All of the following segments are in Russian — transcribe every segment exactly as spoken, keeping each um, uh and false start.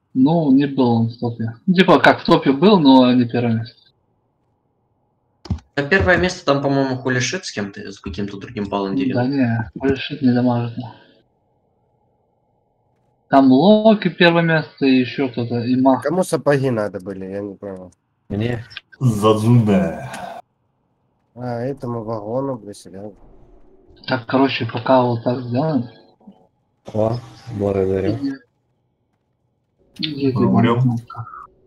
Ну, не был он в топе. Ну, типа, как в топе был, но не первое место. А первое место там, по-моему, Хулишит с кем-то, с каким-то другим балом делил. Да не, Хулишит не дамажит. Там Локи первое место и еще кто-то, и Мах. Кому сапоги надо были, я не понял. Мне? Задзубе. А, этому вагону, блин, Так, короче, пока вот так сделаем. О, благодарю. Где ты, Умрём. кнопка?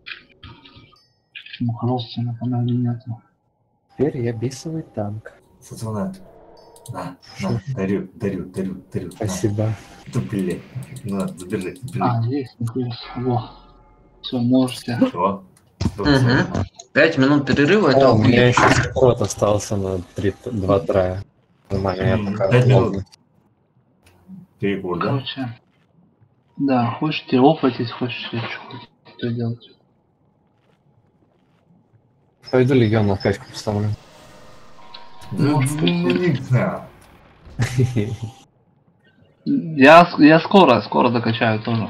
Ну, родственника, наверное, нету. Теперь я бисовый танк. Сатана. На, на, дарю, дарю, дарю, дарю. Спасибо. Да, блин. На, забирай, забирай. А, есть, наконец. Во. Все, можете. Чего? Угу. Пять минут перерыва, это О, у меня охуенно. еще скорот остался на три, два трая. Нормально, я М, пока пять минут. ловлю. Перекур, да? Короче. Да, хочешь тебе опытить, хочешь тебе что, что делать. Пойду легион на качку поставлю. Да, Ну, ну, не знаю. Я, с- я скоро, скоро докачаю тоже.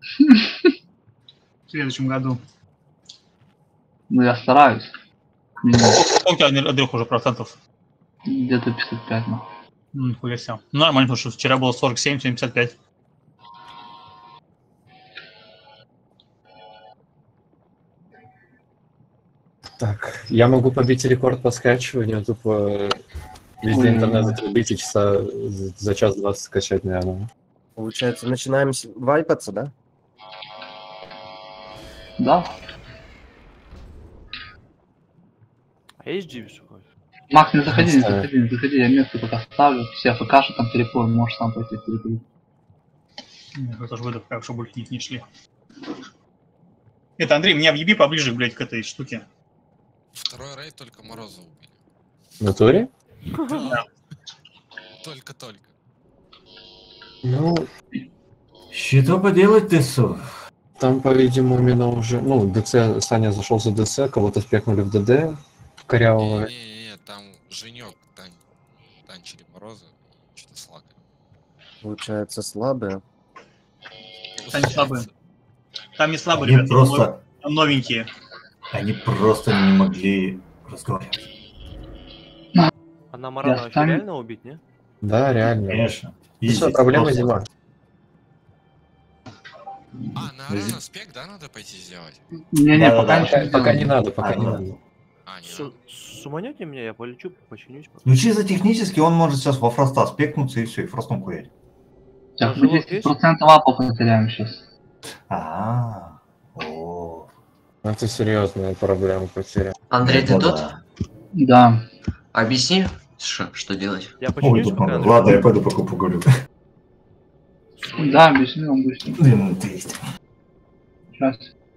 В следующем году. Ну, я стараюсь. Минимум. Сколько у тебя, Андрюх, уже процентов? Где-то пятьдесят пять, ну. Ну, нихуя себе. Ну, нормально, потому что вчера было сорок семь, сегодня пятьдесят пять. Так, я могу побить рекорд по скачиванию, тупо везде Ой. интернет затрубить и часа за за час двадцать скачать, наверное. Получается, начинаем с- вайпаться, да? Да? А есть дживиш какой? Макс, не заходи, не Ставлю. заходи, не заходи, я место пока ставлю. Все ФКши там перепой, можешь сам пойти перепой. Я тоже выйду, как чтобы больше не шли. Это, Андрей, меня въеби поближе, блядь, к этой штуке. Второй рейд только Мороза убили. В натуре? Только-только. Ну, Что поделать, Тесу? там, по-видимому, именно уже... Ну, ДЦ, Саня зашел за ДЦ, кого-то спекнули в ДД корявого. Не-не-не, там Женек тан... танчили Мороза, что-то слакали. Получается, слабые. Они слабые. Там не слабые, Они ребята, просто, там новенькие. они просто не могли разговаривать. А на Марана Я вообще стану- реально убить, не? Да, реально. Конечно. Все, Изи, проблема просто. зима. А, на Арана спек, да, надо пойти сделать? Не-не, Да-да-да. пока ничего Пока, не пока не делаем. надо, пока А, не ну. надо. А, не Су- надо. Суманете меня, я полечу, починюсь. пока. Ну чисто технически он может сейчас во фроста спекнуться и все, и фростом курить. Так, Живот мы десять есть? процентов апа потеряем сейчас. А, о, Это серьезная проблема потеря. Андрей, ты это тут? да. Да. Объясни, ш- что делать. Я Ой, починюсь, тут пока надо. Андрей. Ладно, я пойду пока поговорю. Суманете? Да, объясни, объясни. Две минуты есть. Сейчас.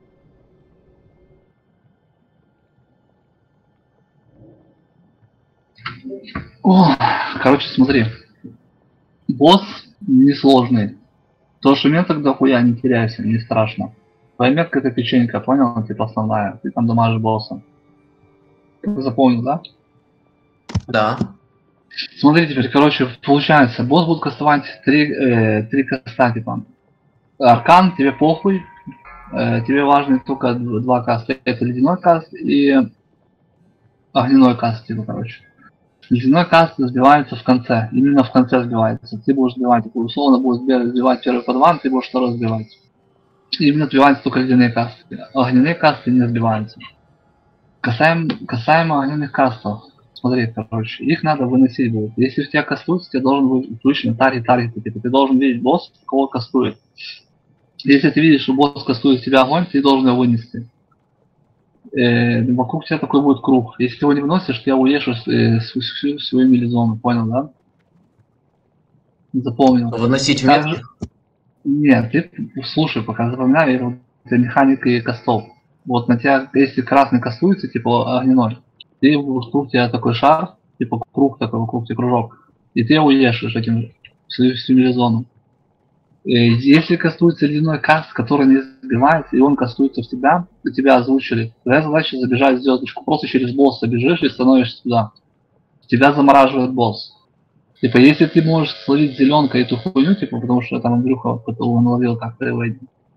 О, короче, смотри. Босс несложный. То, что меток дохуя, не теряйся, не страшно. Твоя метка это печенька, понял? Типа основная. Ты там дамажишь босса. Ты запомнил, да? Да. Смотри теперь, короче, получается, босс будет кастовать три, э, три каста, типа. Аркан, тебе похуй. Э, тебе важны только д- два каста. Это ледяной каст и огненной каст, типа, короче. Ледяной каст сбивается в конце. Именно в конце сбивается. Ты будешь сбивать, типа, условно будешь сбивать сбивать первый подван, ты будешь второй сбивать. Именно сбиваются только ледяные касты. Огненные касты не сбиваются. Касаем, касаемо огненных кастов. Смотри, короче, их надо выносить будет. Если в тебя кастуется, тебе должен быть включен таргет, таргет, типа, ты должен видеть босс, кого кастует. Если ты видишь, что босс кастует тебя огонь, ты должен его вынести. Э, вокруг тебя такой будет круг. Если ты его не выносишь, ты уедешь э, всю, всю свою милизону, понял, да? Запомнил. Выносить в Также- метки? Нет, ты слушай, пока запоминай, это механика и кастов. Вот на тебя, если красный кастуется, типа огненной, ты вокруг тебя такой шар, типа круг такой, вокруг тебя кружок, и ты его ешешь этим всю, всю милизону. Э, Если кастуется ледяной каст, который не сбивается, и он кастуется в тебя, и тебя озвучили, твоя задача забежать в звездочку, просто через босса бежишь и становишься туда. Тебя замораживает босс. Типа, если ты можешь словить зеленкой эту хуйню, типа, потому что там Андрюха потом он ловил как-то его,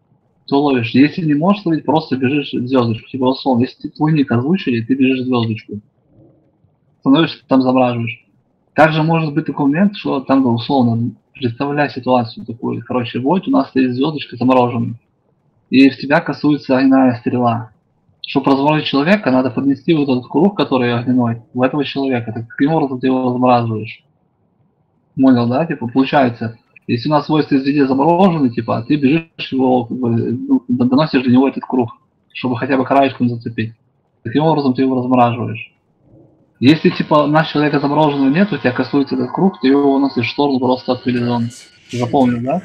то ловишь. Если не можешь ловить, просто бежишь в звездочку. Типа условно, если твой ник озвучили, ты бежишь в звездочку. Становишься, там замораживаешь. Также может быть такой момент, что там условно, представляй ситуацию такую, короче, вот у нас стоит звездочка замороженная, и в тебя касуется огненная стрела. Чтобы разморозить человека, надо поднести вот этот круг, который огненной, в этого человека. Так каким образом ты его замораживаешь? Понял, да? Типа, получается, если у нас свойства везде заморожены, типа, ты бежишь его, как бы, ну, доносишь до него этот круг, чтобы хотя бы краешком зацепить. Таким образом ты его размораживаешь. Если, типа, наш человека замороженного нет, у тебя касуется этот круг, ты его выносишь в сторону просто от зоны. Запомнил, да?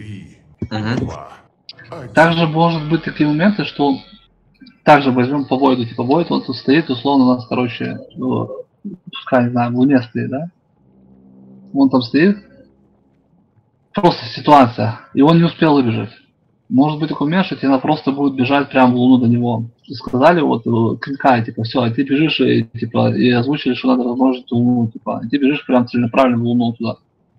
Угу. Также может быть такие моменты, что также возьмем по Войду, типа Войд, он тут стоит, условно у нас, короче, ну, пускай, не знаю, в Луне стоит, да? Он там стоит, просто ситуация, и он не успел выбежать. Может быть такой момент, что тебе надо просто будет бежать прямо в Луну до него. Сказали, вот, клинка, типа, все, а ты бежишь, и, типа, и озвучили, что надо размножить Луну, типа, и ты бежишь прям целенаправленно в Луну туда.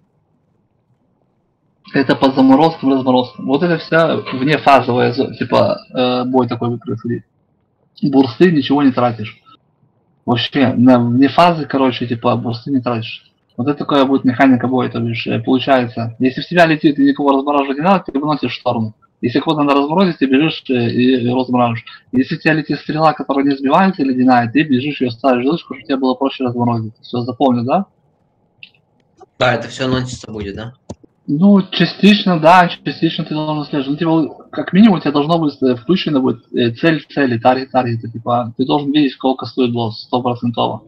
Это под заморозком, разморозком. Вот это вся внефазовая, типа, э, бой такой будет происходить. Бурсты ничего не тратишь. Вообще, на вне фазы, короче, типа, бурсты не тратишь. Вот это такая будет механика боя, то бишь, получается. Если в тебя летит и никого размораживать не надо, ты выносишь в сторону. Если кого-то надо разморозить, ты бежишь и, и размораживаешь. Если у тебя летит стрела, которая не сбивается ледяная, ты бежишь ее ставишь в жилочку, чтобы тебе было проще разморозить. Все, запомнил, да? Да, это все носится будет, да? Ну, частично, да, частично ты должен слежать. Ну, типа, как минимум у тебя должно быть включено будет цель цели, таргет таргета. Типа, ты должен видеть, кого кастует босс, стопроцентово.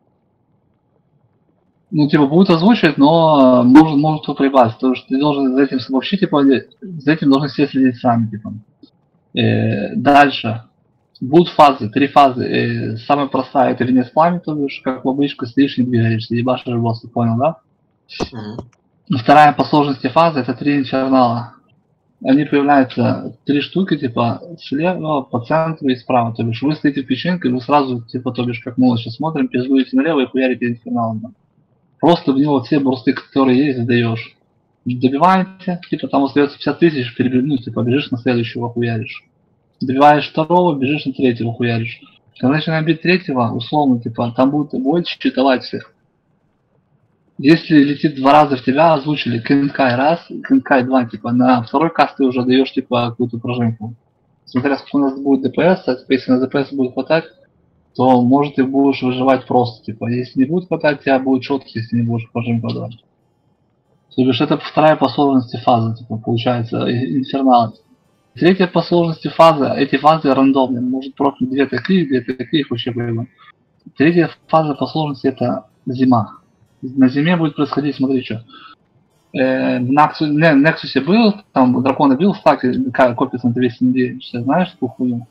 Ну, типа, будет озвучивать, но может, может кто проебаться, потому что ты должен за этим вообще, типа, за этим должны все следить сами, типа. Э, дальше. Будут фазы, три фазы. Э, самая простая это венец пламени, то бишь, как в обычку стоишь и не двигаешься, ебашишь босса, понял, да? Угу. Вторая по сложности фаза это три инфернала. Они появляются три штуки, типа, слева, по центру и справа. То бишь, вы стоите в печеньке, вы сразу, типа, то бишь, как мы вот сейчас смотрим, пиздуете налево и хуярите инферналом. Просто в него все бурсты, которые есть, задаешь. Добиваете, типа, там остается пятьдесят тысяч, перебегнуть, типа, бежишь на следующего, хуяришь. Добиваешь второго, бежишь на третьего, хуяришь. Когда начинаем бить третьего, условно, типа, там будет больше читовать всех. Если летит два раза в тебя, озвучили Кенкай раз, Кенкай два, типа, на второй каст ты уже даешь, типа, какую-то пружинку. Смотря сколько у нас будет ДПС, а, типа, если на ДПС будет хватать, то, может, ты будешь выживать просто, типа, если не будет хватать, тебя будет четко, если не будешь пружинку давать. То бишь, это вторая по сложности фаза, типа, получается, инфернал. Третья по сложности фаза, эти фазы рандомные, может профиль две такие, две такие, их вообще поебать. Третья фаза по сложности это зима. На зиме будет происходить, смотри, что. Э, в Nexus, не, Nexus был, там дракона бил, стак копится на двести недель. Ты знаешь такую хуйню?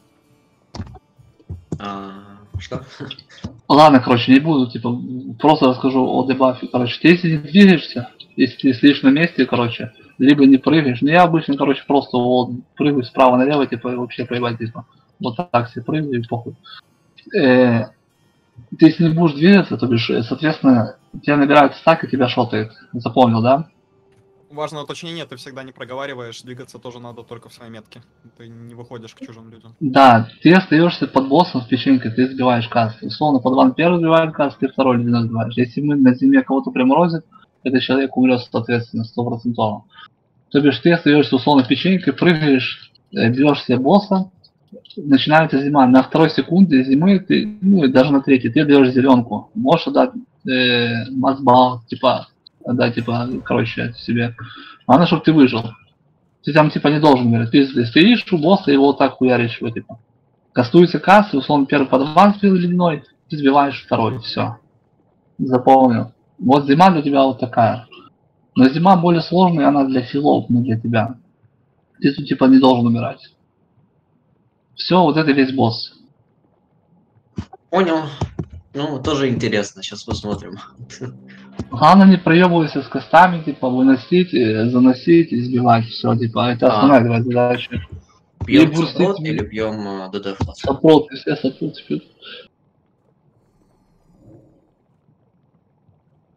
А, что? Ладно, короче, не буду, типа, просто расскажу о дебафе. Короче, ты если не двигаешься, если ты стоишь на месте, короче, либо не прыгаешь. Ну я обычно, короче, просто вот прыгаю справа налево, типа, и вообще поебать, типа. Вот так себе прыгаю и похуй. Э, ты если не будешь двигаться, то бишь, соответственно, тебя набирают стак и тебя шотает. Запомнил, да? Важное уточнение, ты всегда не проговариваешь, двигаться тоже надо только в своей метке. Ты не выходишь к чужим людям. Да, ты остаешься под боссом с печенькой, ты сбиваешь каст. Условно, под ван первый сбивает каст, ты второй ледяной сбиваешь. Если мы на зиме кого-то приморозит, этот человек умрет, соответственно, сто процентов. То бишь ты остаешься условно печенькой, прыгаешь, бьешь себе босса, начинается зима. На второй секунде зимы ты, ну и даже на третьей, ты даешь зеленку. Можешь отдать э, мазбал, типа, отдать, типа, короче, себе. Главное, чтобы ты выжил. Ты там, типа, не должен умереть. Ты стоишь у босса и его вот так хуяришь, его, типа. Кастуется касса, условно, первый подван сбил ледяной, ты сбиваешь второй, все. Запомнил. Вот зима для тебя вот такая. Но зима более сложная, она для филов, не для тебя. Ты тут, типа, не должен умирать. Все, вот это весь босс. Понял. Ну, тоже интересно, сейчас посмотрим. Главное не проебывайся с кастами, типа, выносить, заносить и сбивать. Все, типа, это основная твоя задача. Бьем И саппорт бурстить- или бьем ДД флаг? Саппорт, все саппорт пьют.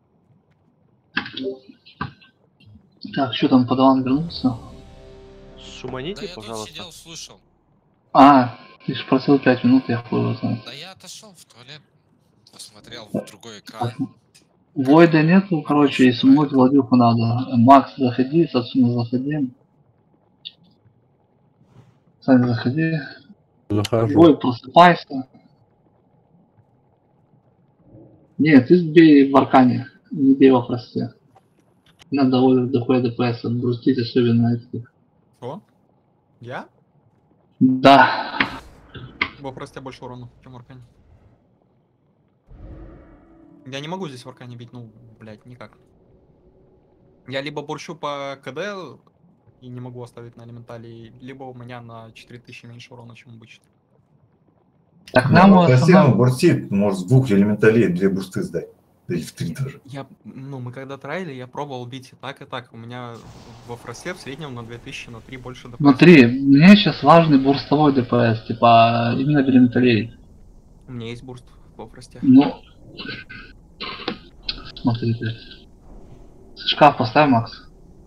Так, что там, подван вернулся? Да Шуманите, я тут пожалуйста. сидел, слушал. А, ты же просил пять минут, я хуй его знаю. Да я отошел в туалет, посмотрел в другой экран. Войда нету, короче, и Хорошо, суммуть Владюху надо. Макс, заходи, Сацуна, заходи. Саня, заходи. Захожу. Вой, просыпайся. Нет, ты бей в аркане, не бей во просте. Надо довольно доходит ДПС, брустить особенно этих. Что? Я? Да. Во просте больше урона, чем в аркане. Я не могу здесь в аркане бить, ну, блядь, никак. Я либо бурчу по КД и не могу оставить на элементале, либо у меня на четыре тысячи меньше урона, чем обычно. Так Да, нам ну, основной- Костян бурстит, может, с двух элементалей две бурсты сдать. Да и в три даже. Я, ну, мы когда траили, я пробовал бить и так, и так. У меня во фросте в среднем на две тысячи, на три больше ДПС. Смотри, мне сейчас важный бурстовой ДПС, типа именно в элементалей. У меня есть бурст во фросте. Ну, смотри, блядь. Шкаф поставь, Макс.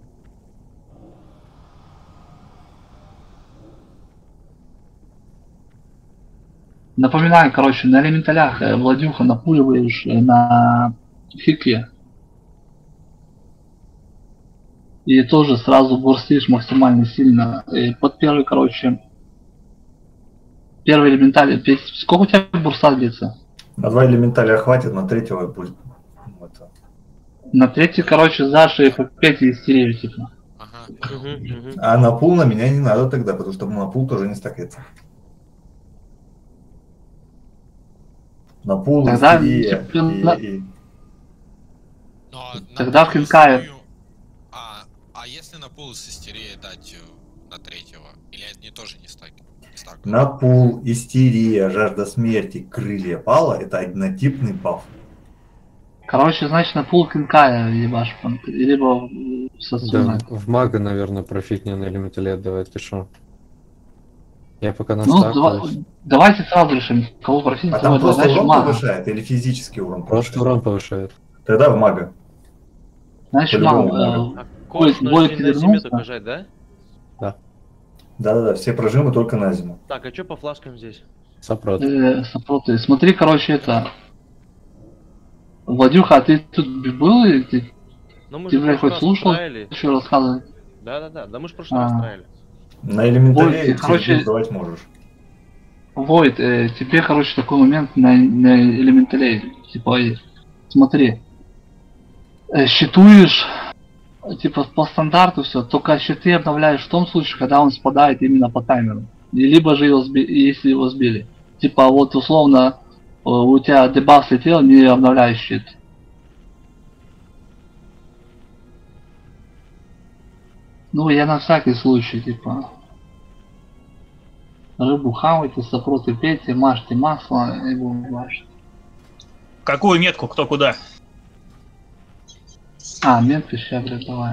Напоминаю, короче, на элементалях э, Владюха напуливаешь э, на фике. И тоже сразу бурстишь максимально сильно. И под первый, короче, первый элементаль. пять- Сколько у тебя бурста длится? На два элементаля хватит, на третьего будет. ну, это. На третий, короче, Заша и пять и истерию, типа. Ага, понял. Мгм, мгм. А на пул на меня не надо тогда, потому что на пул тоже не стакается. На пул, Тогда, истерия типа, на- и, и- Но на Тогда пул в Хинкае. истерию- А, а если на пул с истерией дать э, на третьего? Или они тоже не стак? не стакают? на пул, истерия, жажда смерти, крылья пала — это однотипный баф. Короче, значит, на пул Кинкая ебашь, пан- либо со Да, в мага, наверное, профитнее на элементале отдавать, ты шо? Я пока Ну, настакаюсь. два- давайте сразу решим, кого просить, А кого там просто значит, урон мага. повышает или физический урон Просто повышает? урон повышает. Тогда в мага. Значит, по-любому мага. мага. э, А кош Боль- нужно боль на зиме вернулся. только жать, да? Да-да-да, все прожимы только на зиму. Так, а что по флажкам здесь? Сопрот. э, сопроты. Смотри, короче, это... Владюха, а ты тут был и ты, Ну мы ты же в блядь, прошлый хоть раз слушал, траили. еще рассказывать? Да-да-да, да мы же в прошлый А. раз траили. На элементале Ой, ты, короче- короче... давать можешь. Войд, э, тебе, короче, такой момент на, на элементалей. Типа, э, смотри. Э, щитуешь, э, типа, по стандарту все, только щиты обновляешь в том случае, когда он спадает именно по таймеру. И либо же его сби- если его сбили. Типа, вот условно, э, у тебя дебаф слетел, не обновляешь щит. Ну, я на всякий случай, типа. Рыбу хавайте, сопроты пейте, мажьте масло и будем мажить. Какую метку, кто куда? А, метки сейчас, блядь, давай.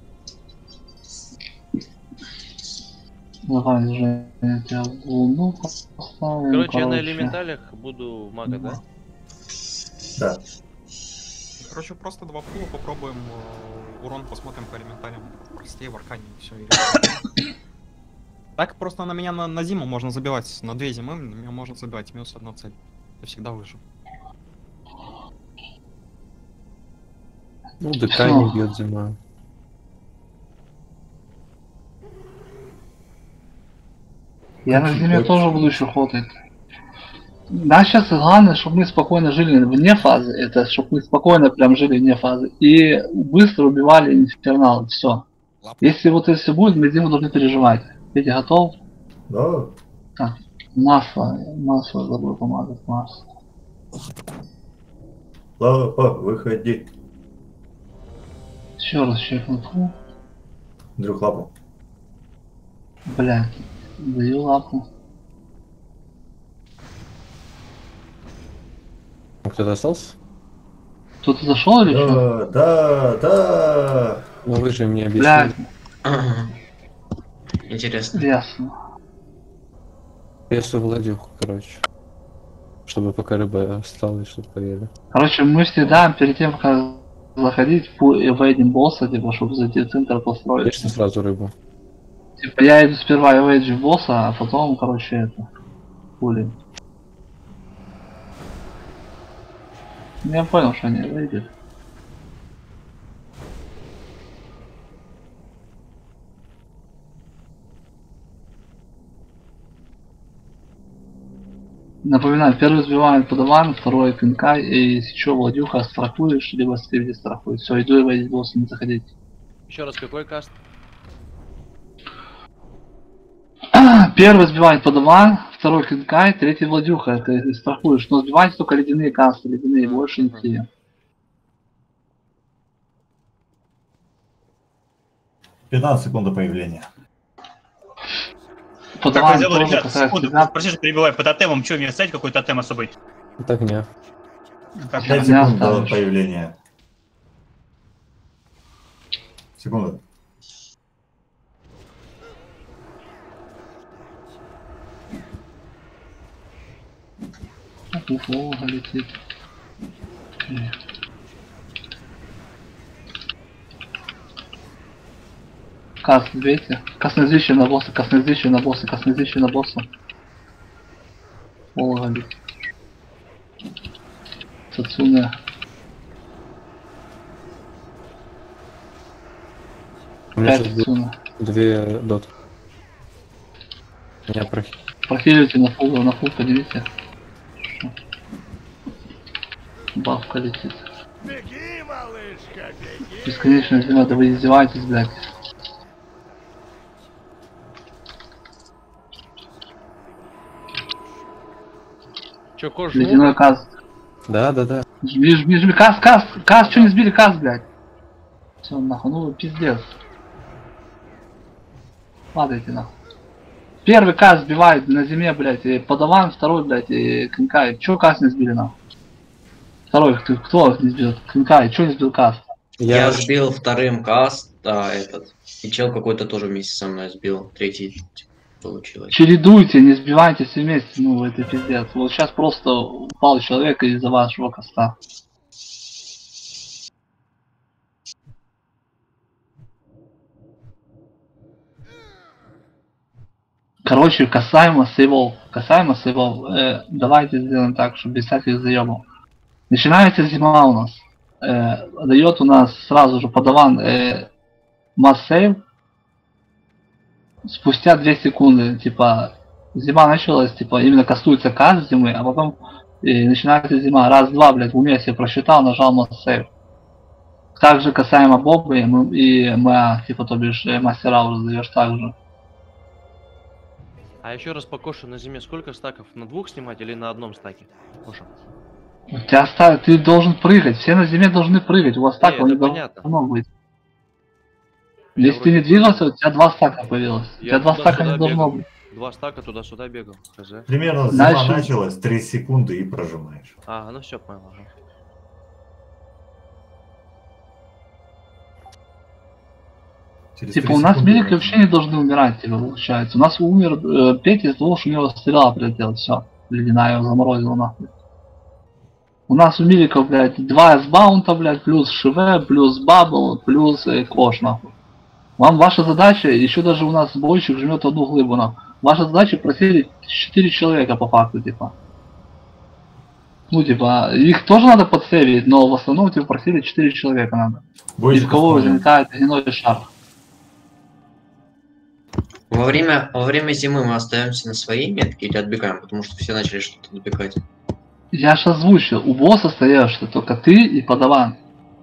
Давай, Женя, я тебя в луну поставим. Короче, я на элементалях буду мага, да? Да. Короче, просто два пула попробуем, э, урон посмотрим по элементалям. Простее в аркане и все. Так просто на меня на, на зиму можно забивать. На две зимы на меня можно забивать. Минус одна цель. Я всегда выживу. Ну, ДК не бьет зима. Я на зиме тоже буду еще ходить. Нас сейчас главное, чтобы мы спокойно жили вне фазы. Это чтобы мы спокойно прям жили вне фазы. И быстро убивали инфернал. Все. Лапу. Если вот если будет, мы зиму должны переживать. Петя готов? Да. Так. Масло. Масло забыл помазать. Масло. Лапа, выходи. Еще раз чекну. Фу. Андрюх, лапу. Блядь. Даю лапу. А кто-то остался? Кто-то зашел или что? Да, да, да. Ну вы же мне объяснили. Блядь, Ага. Интересно. ясно. Если Владюху, короче. Чтобы пока рыба осталась, чтобы поели. Короче, мы всегда перед тем, как заходить, пу- и вейдим босса, типа, чтобы зайти в центр построить. Конечно, сразу рыбу. Типа я иду сперва эвейджи босса, а потом, короче, это... Пули. Я понял, что они выйдут. Напоминаю, первый сбивает подаван, второй клинкай, и если что, Владюха страхуешь, либо Стивди страхует. Все, иду и войдить босса, не заходить. Еще раз, какой каст? Первый сбивает подаван, второй клинкай, третий Владюха, это страхуешь. Но сбивайте только ледяные касты, ледяные, А, больше ага. не. пятнадцать секунд до появления. Как Подаван я сделал, тоже ребят, касается секунду, себя. прости, что перебиваю, по тотемам, что, мне ставить какой тотем особый? Это огня. Как пять Огня секунд до оставишь. появления. Секунда. Уфу, летит. Окей. Каст, видите? Косноязычие на босса, косноязычие на босса, косноязычие на босса. Волга летит. Сацуне. У меня Пять сейчас будет Сацуне. две доты. Меня прохи. Прохиливайте на фул, на фул поднимите. Бабка летит. Бесконечно зима, да вы издеваетесь, блядь. Че, кожу? Ледяной каст. Да, да, да. Жми, жми, жми, каст, каст, каст, что не сбили каст, блядь. Все, нахуй, ну пиздец. Падайте нахуй. Первый каст сбивает на зиме, блядь, и подаван, второй, блядь, и клинкай. Чё каст не сбили нахуй? Второй, кто, кто не сбил? Клинкай, чё не сбил каст? Я, Я, сбил вторым каст, а этот. И чел какой-то тоже вместе со мной сбил. Третий получилось. Чередуйте, не сбивайте все вместе, ну это пиздец. Вот сейчас просто упал человек из-за вашего каста. Короче, касаемо сейвов, касаемо сейвов, э, давайте сделаем так, чтобы без всяких заебов. Начинается зима у нас. Э, дает у нас сразу же подаван э, масс сейв. Спустя две секунды, типа, зима началась, типа, именно кастуется каст зимы, а потом э, начинается зима. Раз-два, блядь, в уме себе просчитал, нажал масс сейв. Также касаемо Бобы и, м- и МА, типа, то бишь, э, мастера уже даешь также. А еще раз по Кошу на зиме сколько стаков? На двух снимать или на одном стаке? Коша. Тебя ставят, ты должен прыгать, все на зиме должны прыгать, у вас Не, так это не понятно. должно быть. Я Если ты вроде не двигался, у тебя два стака появилось. У Я тебя два стака туда-сюда не должно бегал. быть. Два стака туда-сюда бегал. Хз. Примерно зима Дальше. началась, три секунды и прожимаешь. А, ну все, понял. Ага. Через Типа три у нас секунды медики вообще не должны умирать, типа, получается. У нас умер э, Петя из-за того, что у него стрела прилетела, все. Ледяная его заморозила нахуй. У нас у медиков, блядь, два эс-баунта, блядь, плюс ШВ, плюс бабл, плюс э, кош, нахуй. Вам ваша задача, еще даже у нас бойщик жмет одну глыбу, нахуй. Ваша задача просеять четыре человека по факту, типа. Ну, типа, их тоже надо подсейвить, но в основном, типа, просили четыре человека надо. Из Бойчиков кого тоже. возникает ледяной шар. Во время, во время зимы мы остаемся на своей метке или отбегаем, потому что все начали что-то добегать. Я ж озвучил, у босса остаешься только ты и подаван.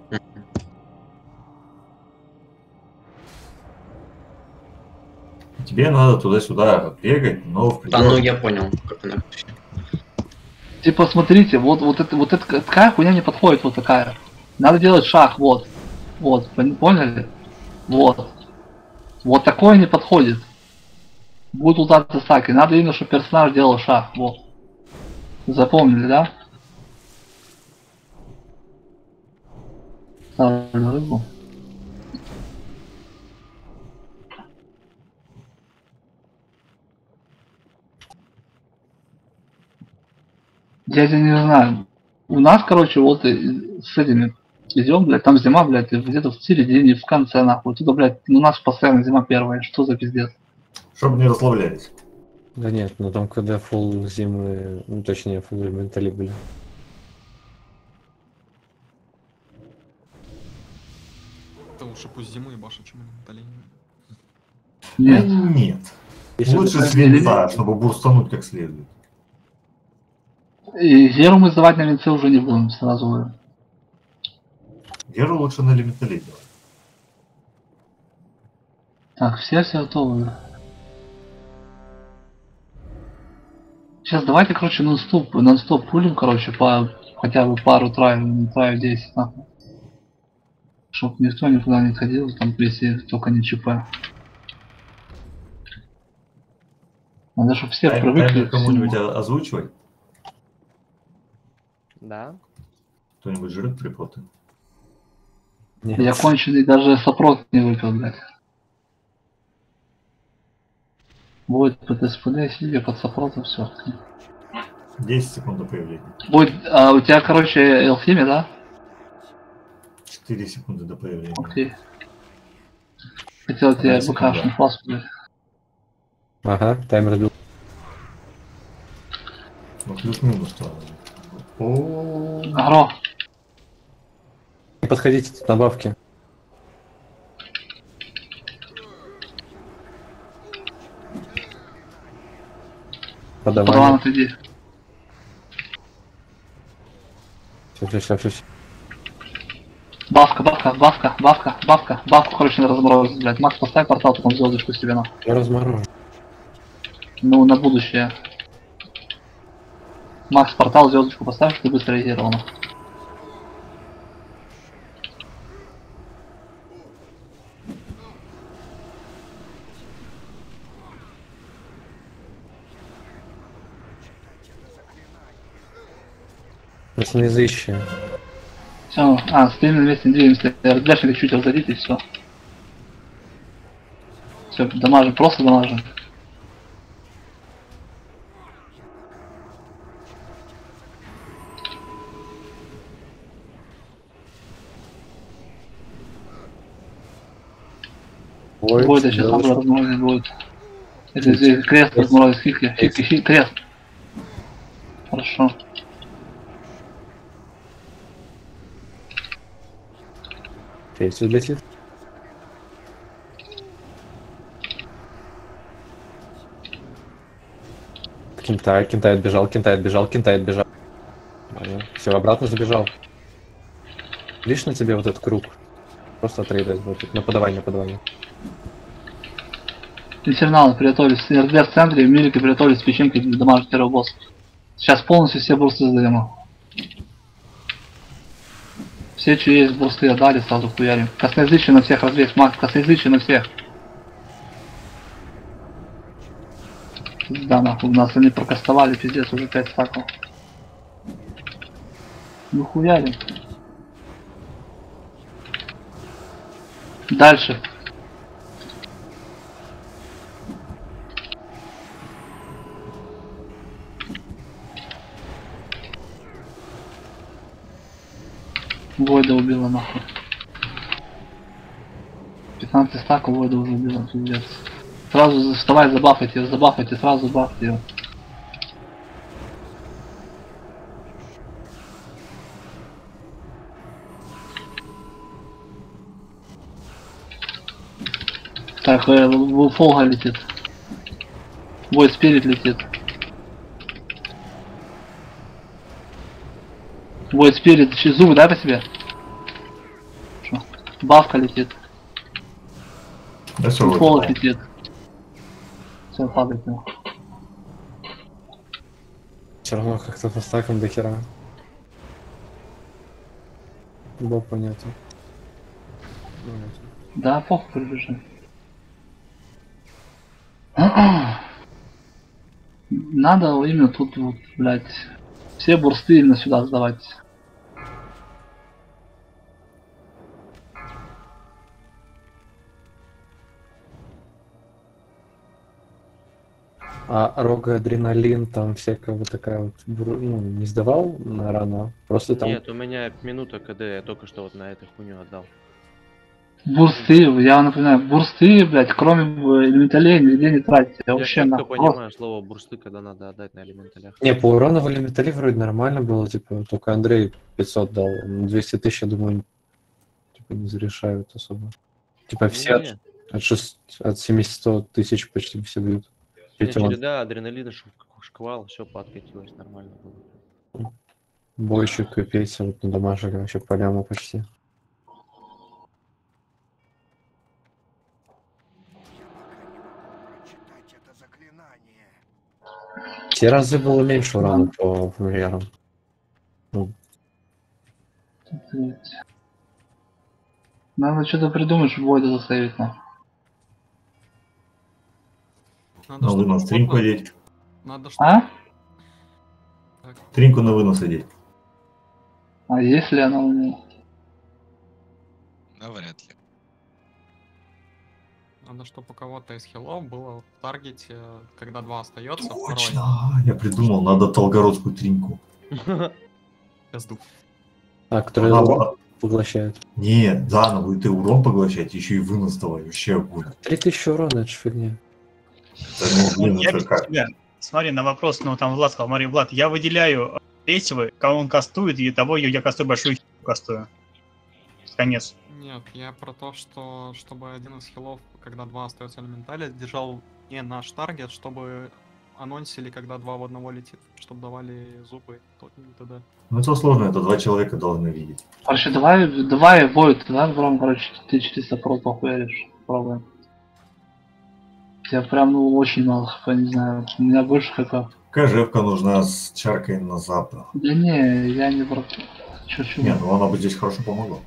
Тебе надо туда-сюда бегать, но в Да, ну пределах. я понял, как она. Типа, смотрите, вот, вот, это, вот это, такая хуйня не подходит, вот такая. Надо делать шаг, вот. Вот, пон- поняли? Вот. Вот такое не подходит. Будут лутаться стаки. Надо именно, чтобы персонаж делал шаг, вот. Запомнили, да? Ставлю рыбу. Дядя не знаю. У нас, короче, вот и с этими идем, блядь, там зима, блядь, где-то в середине, в конце, нахуй. Туда, блядь, у нас постоянно зима первая. Что за пиздец? Чтоб не расслаблялись. Да нет, ну там когда фулл зимы, ну точнее фулл элементали были. Это лучше пусть зиму ебашит, чем элементалей. Нет. Да нет. Если Лучше бы- свинца, чтобы бурстануть как следует. И зеру мы сдавать на венце уже не будем, сразу говорю. Геру лучше на элементале делать. Так, все все готовы. Сейчас давайте, короче, нон-стоп, нон-стоп пулим, короче, по хотя бы пару траев, траев десять, нахуй. Чтоб никто никуда не ходил, там, если только не ЧП. Надо, чтобы все Тайм- привыкли таймер к кому-нибудь всему. о- озвучивай? Да. Кто-нибудь жрет припоты? Нет. Я конченый даже сопрот не выпил, блядь. Будет ПТСПД, сидя под сопротом, все. десять секунд до появления. Будет, а у тебя, короче, Элфими, да? четыре секунды до появления. Окей. Хотел тебе Одна секунда. БКшную паску, блядь. Ага, таймер сбил. Ну плюс-минус что. О, Агро. Не подходите, тут добавки. Подаван, Подавание. отойди. Все, все, все, все. Бавка, бавка, бавка, бавка, бавка. Бавку, короче, на разморозить, блядь. Макс, поставь портал, потом звездочку себе на. Я разморожу. Ну, на будущее. Макс, портал, звездочку поставь, чтобы ты быстро реагировал. на. Ясноязычие. Все, а, стоим на месте, не двигаемся. РДшника чуть разойдите и все. Все, дамажим, просто дамажим. Ой, Войда сейчас девочка. сам разморозить будет. Это здесь крест разморозить, хикли, хикли, хикли, крест. Хорошо. Есть летит. Кентай, Кентай отбежал, Кентай отбежал, Кентай отбежал. Все, обратно забежал. Видишь на тебе вот этот круг? Просто отрейдать будет. На подавание, на подавание. Инферналы приготовились. РД в центре, Милики приготовились, печеньки для дамажить первого босса. Сейчас полностью все бурсты сдаем. Все, что есть бурсты отдали, сразу хуярим. Косноязычие на всех развес, Макс, косноязычие на всех. Да, нахуй, нас они прокастовали, пиздец, уже пять стаков. Ну хуярим. Дальше. Войда убила нахуй. пятнадцать стаков Войда уже убила, пиздец. Сразу вставай, забафайте ее, забафайте, сразу бафайте ее. Так, э, Фолга летит. Войд Спирит летит. Войд Спирит, зубы дай по себе. Шо? Бавка летит. да все, Фолг летит. Все, падает. Ну. Все равно как-то по стакам до хера. Было понятно. Да, похуй прибежим. Надо именно тут вот, блять, все бурсты именно сюда сдавать. А рога адреналин, там всякая вот такая вот, бру- ну, не сдавал на рано, просто там... Нет, у меня минута КД, я только что вот на эту хуйню отдал. Бурсты, я напоминаю, бурсты, блядь, кроме э, элементалей нигде не тратите. Я Вообще четко нахуй. понимаю слово бурсты, когда надо отдать на элементалях. Не, по урону в элементале вроде нормально было, типа, только Андрей пятьсот дал. двести тысяч, я думаю, типа, не зарешают особо. Типа все от, Не-не-не. от, шесть, от семисот тысяч почти все дают. Не, Пятён. череда, адреналина, шв- шквал, все подкатилось нормально было. Бойчик капец, вот надамажили вообще по ляму почти. Те разы было меньше урона по фамильярам. Ну, Надо что-то придумать, чтобы Войда заставить нахуй. Надо, На чтобы вынос тринку плотно- одеть. Надо, чтобы... А? Тринку на вынос одеть. А если она у него? Да, вряд ли. Надо, чтобы у кого-то из хилов было в таргете, когда два остается, Точно, я придумал, надо Толгородскую тринку. второй пизду. а, которые Она урон ва- поглощают. Не, заново и ты урон поглощать, еще и вынос давай, вообще огонь. три тысячи урона, это ж фигня. Да, ну, блин, Я это объясню как? тебе. Смотри, на вопрос, ну там Влад сказал, смотри, Влад, я выделяю третьего, кого он кастует, и того я кастую большую хилку кастую. Конец. Нет, я про то, что чтобы один из хилов, когда два остается элементаля, держал не наш таргет, чтобы анонсили, когда два в одного летит, чтобы давали зубы то- и т.д. Ну это сложно, это два человека должны видеть. Короче, давай, давай Войд, да, Бром, короче, ты четыреста про похуяришь. Пробуем. Я прям, ну, очень мало хп, не знаю. У меня больше хп. Кожевка нужна с чаркой на запад. Да не, я не про... Чё-чё. Не, ну она бы здесь хорошо помогла.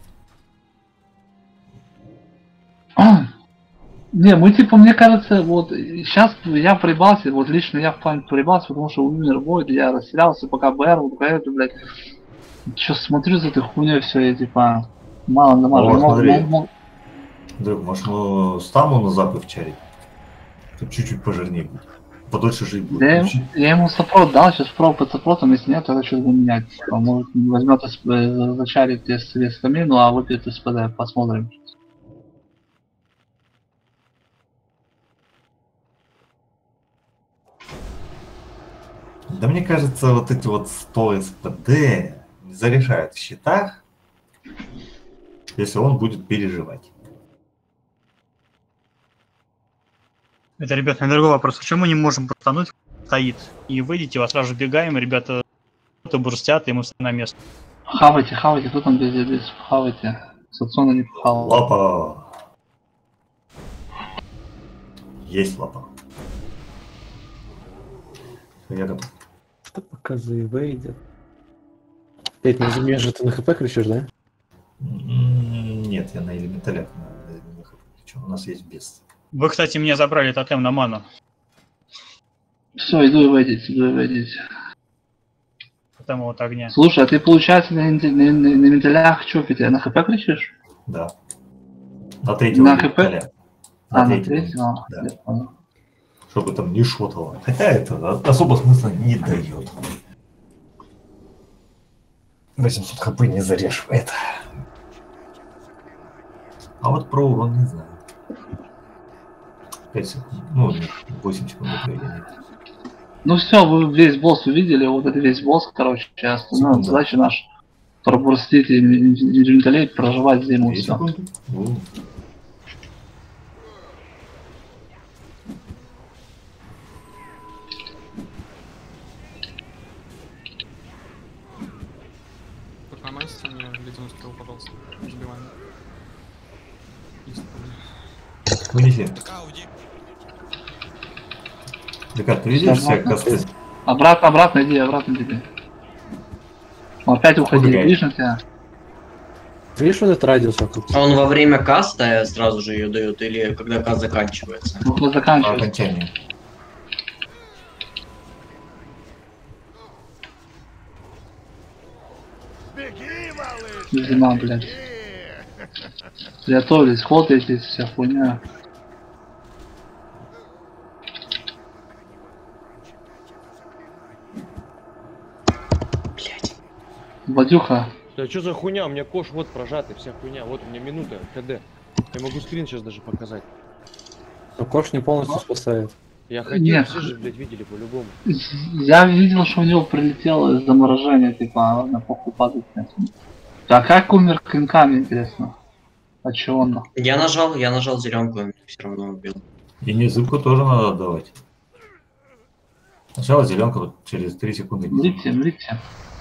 Не, мы типа, мне кажется, вот сейчас я проебался, вот лично я в плане проебался, потому что умер Войд, я растерялся, пока БР, вот пока это, блядь, что смотрю за этой хуйней все, я типа, мало дамажа. Вот, Мог- смотри. мог- мог- Да, может, ну стану на запад чарить? Тут чуть-чуть пожирнее будет. Подольше жить будет. Да я, Чуть- я ему сопрот дал, сейчас про под сопротом, если нет, тогда что-то будем менять. Типа, может, возьмет э, зачарит из камину, а выпьет из ПД, посмотрим. Да мне кажется, вот эти вот сто СПД не зарешают в счетах, если он будет переживать. Это, ребят, на другой вопрос. Почему мы не можем простануть, стоит, и выйдете, вас сразу же бегаем, и ребята то бурстят, и мы встаем на место. Хавайте, хавайте, кто там без, без хавайте. Сацона не пхал. Лапа. Есть лапа. Я готов. Что пока выйдет? Петь, на зиме же ты на хп кричишь, да? М, Нет, я на элементалях. на- на- на хп. Чё, у нас есть бес. Вы, кстати, меня забрали тотем на ману. Все, иду и войдите, иду и войдите. Тотем от огня. Слушай, а ты, получается, на, инте- на, на, на менталях что, Петя, на хп кричишь? Да. На третьего На хп? элементаля. А, на третьего, третьего? да. Я понял. Чтобы там не шотало. Хотя это особо смысла не дает. восемьсот хп не зарешивает. А вот про урон не знаю. пять секунд. Ну, нет, восемь секунд до проведения. Ну все, вы весь босс увидели, вот это весь босс, короче, сейчас. Ну, Секунда. задача наша пробурстить и менталей, проживать зиму, Две все. секунды. О. Только анонсите мне ледяной скилл, пожалуйста. Забиваем. Есть. Вынеси. Так, Ауди. Декарт, ты видишь все Нормально. косты? Обратно, обратно иди, обратно иди. Он опять уходи, Убегай. видишь на тебя? Видишь, вот этот радиус вокруг? А он во время каста сразу же ее дает, или когда каст заканчивается? Вот По заканчивается. окончанию. Зима, блядь. Готовились, хлопаетесь, вся хуйня. Блять. Вадюха, Да что за хуйня? У меня кош вот прожатый, вся хуйня. Вот у меня минута, КД. Я могу скрин сейчас даже показать. Но Кош не полностью спасает. Я хотел, Нет. все же, блядь, видели по-любому. Я видел, что у него прилетело заморожение, типа, на похуй падает. А как умер клинками, интересно? А чего он? Я нажал, я нажал зеленку, и все равно убил. И низуку тоже надо отдавать. Сначала зеленка, вот через три секунды. Мрите, мрите.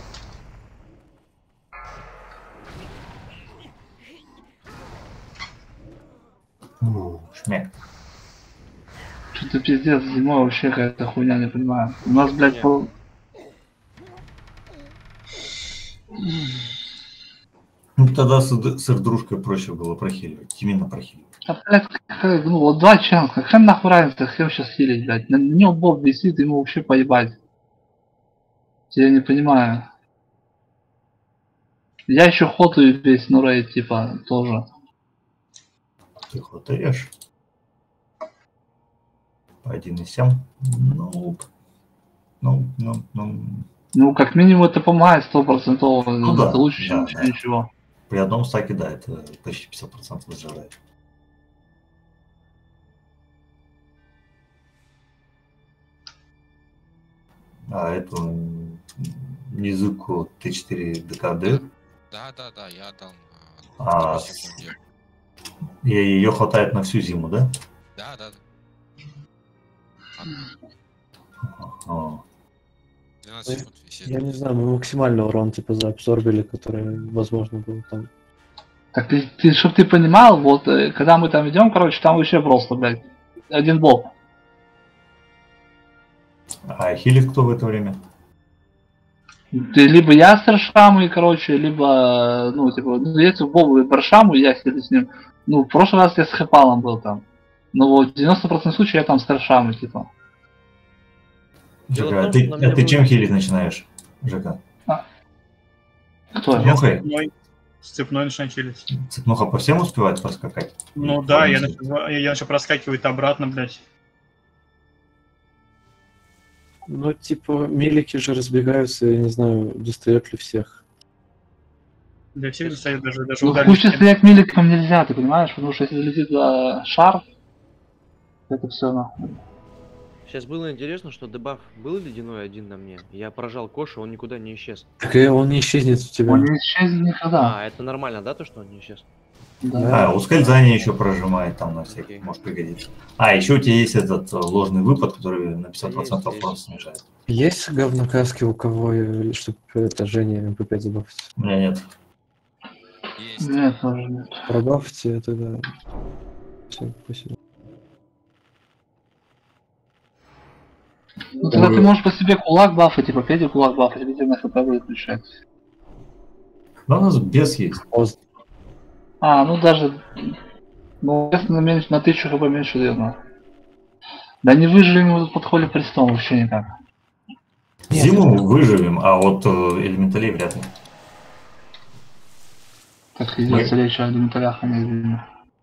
У, шмяк. Что-то пиздец, зимой вообще какая-то хуйня, не понимаю. У нас, блядь, Нет. пол... Ну тогда с, с дружкой проще было прохиливать. Именно прохиливать. А, блядь, как, ну вот два чанса, какая нахуй разница, хер сейчас хилить, блядь. На него боб висит, ему вообще поебать. Я не понимаю. Я еще хотаю весь, ну рейд, типа, тоже. Ты хватаешь. По один и семь. Ну, ну, ну, ну. Ну, как минимум это помогает сто процентов, Ну да, это лучше, чем да, да. ничего. При одном стаке, да, это почти пятьдесят процентов сжирает. А эту м, низуку Т четыре ДКД, Да, да, да, я отдал на А, второй секунде. и ее хватает на всю зиму, да? Да, да, да. О, двенадцать секунд висит. Я не знаю, мы максимальный урон типа заабсорбили, который возможно был там. Так ты, ты чтоб ты понимал, вот э, когда мы там идем, короче, там вообще просто, блядь, один боб. А хилит кто в это время? Ты либо я с Рашамой, короче, либо, ну, типа, ну, если Бобу и Баршаму, я хилю с ним. Ну, в прошлый раз я с Хэпалом был там. Ну, вот, в девяносто процентов случаев я там с Рашамой, типа. Дело Жека, в а том, ты, что на а меня ты будет- чем хилить начинаешь, Жека? Кто? Цепнухой? Цепной, с цепной начинаю чилить. Цепнуха по всем успевает проскакать? Ну Или да, по я низу? начал, я, я начал проскакивать обратно, блядь. Ну, типа, милики же разбегаются, я не знаю, достает ли всех. Для всех достает даже, даже Ну, в удалить. куче стрелять миликом нельзя, ты понимаешь? Потому что если залетит э, шар, это все нахуй. Сейчас было интересно, что дебаф был ледяной один на мне. Я поражал Коша, он никуда не исчез. Так и он не исчезнет у тебя. Он не исчезнет никогда. А, это нормально, да, то, что он не исчез? Да. А, ускользание еще прожимает там на всякий, Окей. может пригодиться. А, еще у тебя есть этот э, ложный выпад, который на пятьдесят процентов Есть, урон есть. снижает. Есть говнокаски у кого, чтобы это Женя эм пэ пять забафить? У меня нет. Есть. Нет, тоже нет. Пробафьте это, да. Все, спасибо. Ну, тогда ты можешь по себе кулак бафать, типа, Петя кулак бафать, где на хп будет включать. Но у нас бес есть. Поздно. А, ну даже, ну, если на, меньше, на тысячу хп меньше дает, ну. Да не выживем мы тут под холли престом вообще никак. Зиму выживем, а вот э, элементалей вряд ли. Так идет речь о элементарях, а не видно.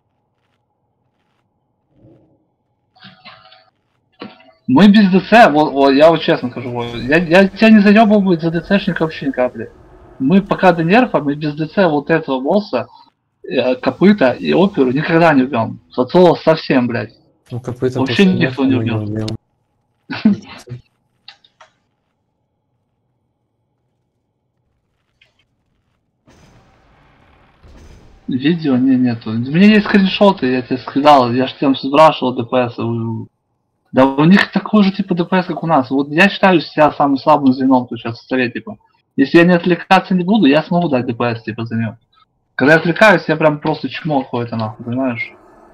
Мы без ДЦ, вот, вот я вот честно скажу, вот, я, я тебя не заебал будет за ДЦшника вообще ни капли. Мы пока до нерфа, мы без ДЦ вот этого босса, э, копыта и оперу никогда не убьем. От слова совсем, блядь. Ну, копыта Вообще после никто нерфа не мы убил. убьем. Видео не нету. У меня есть скриншоты, я тебе скидал, я ж тем спрашивал ДПС. у- Да у них такой же типа ДПС, как у нас. Вот я считаю себя самым слабым звеном тут сейчас в столе, типа. Если я не отвлекаться не буду, я смогу дать ДПС, типа, за него. Когда я отвлекаюсь, я прям просто чмо какое-то нахуй, понимаешь?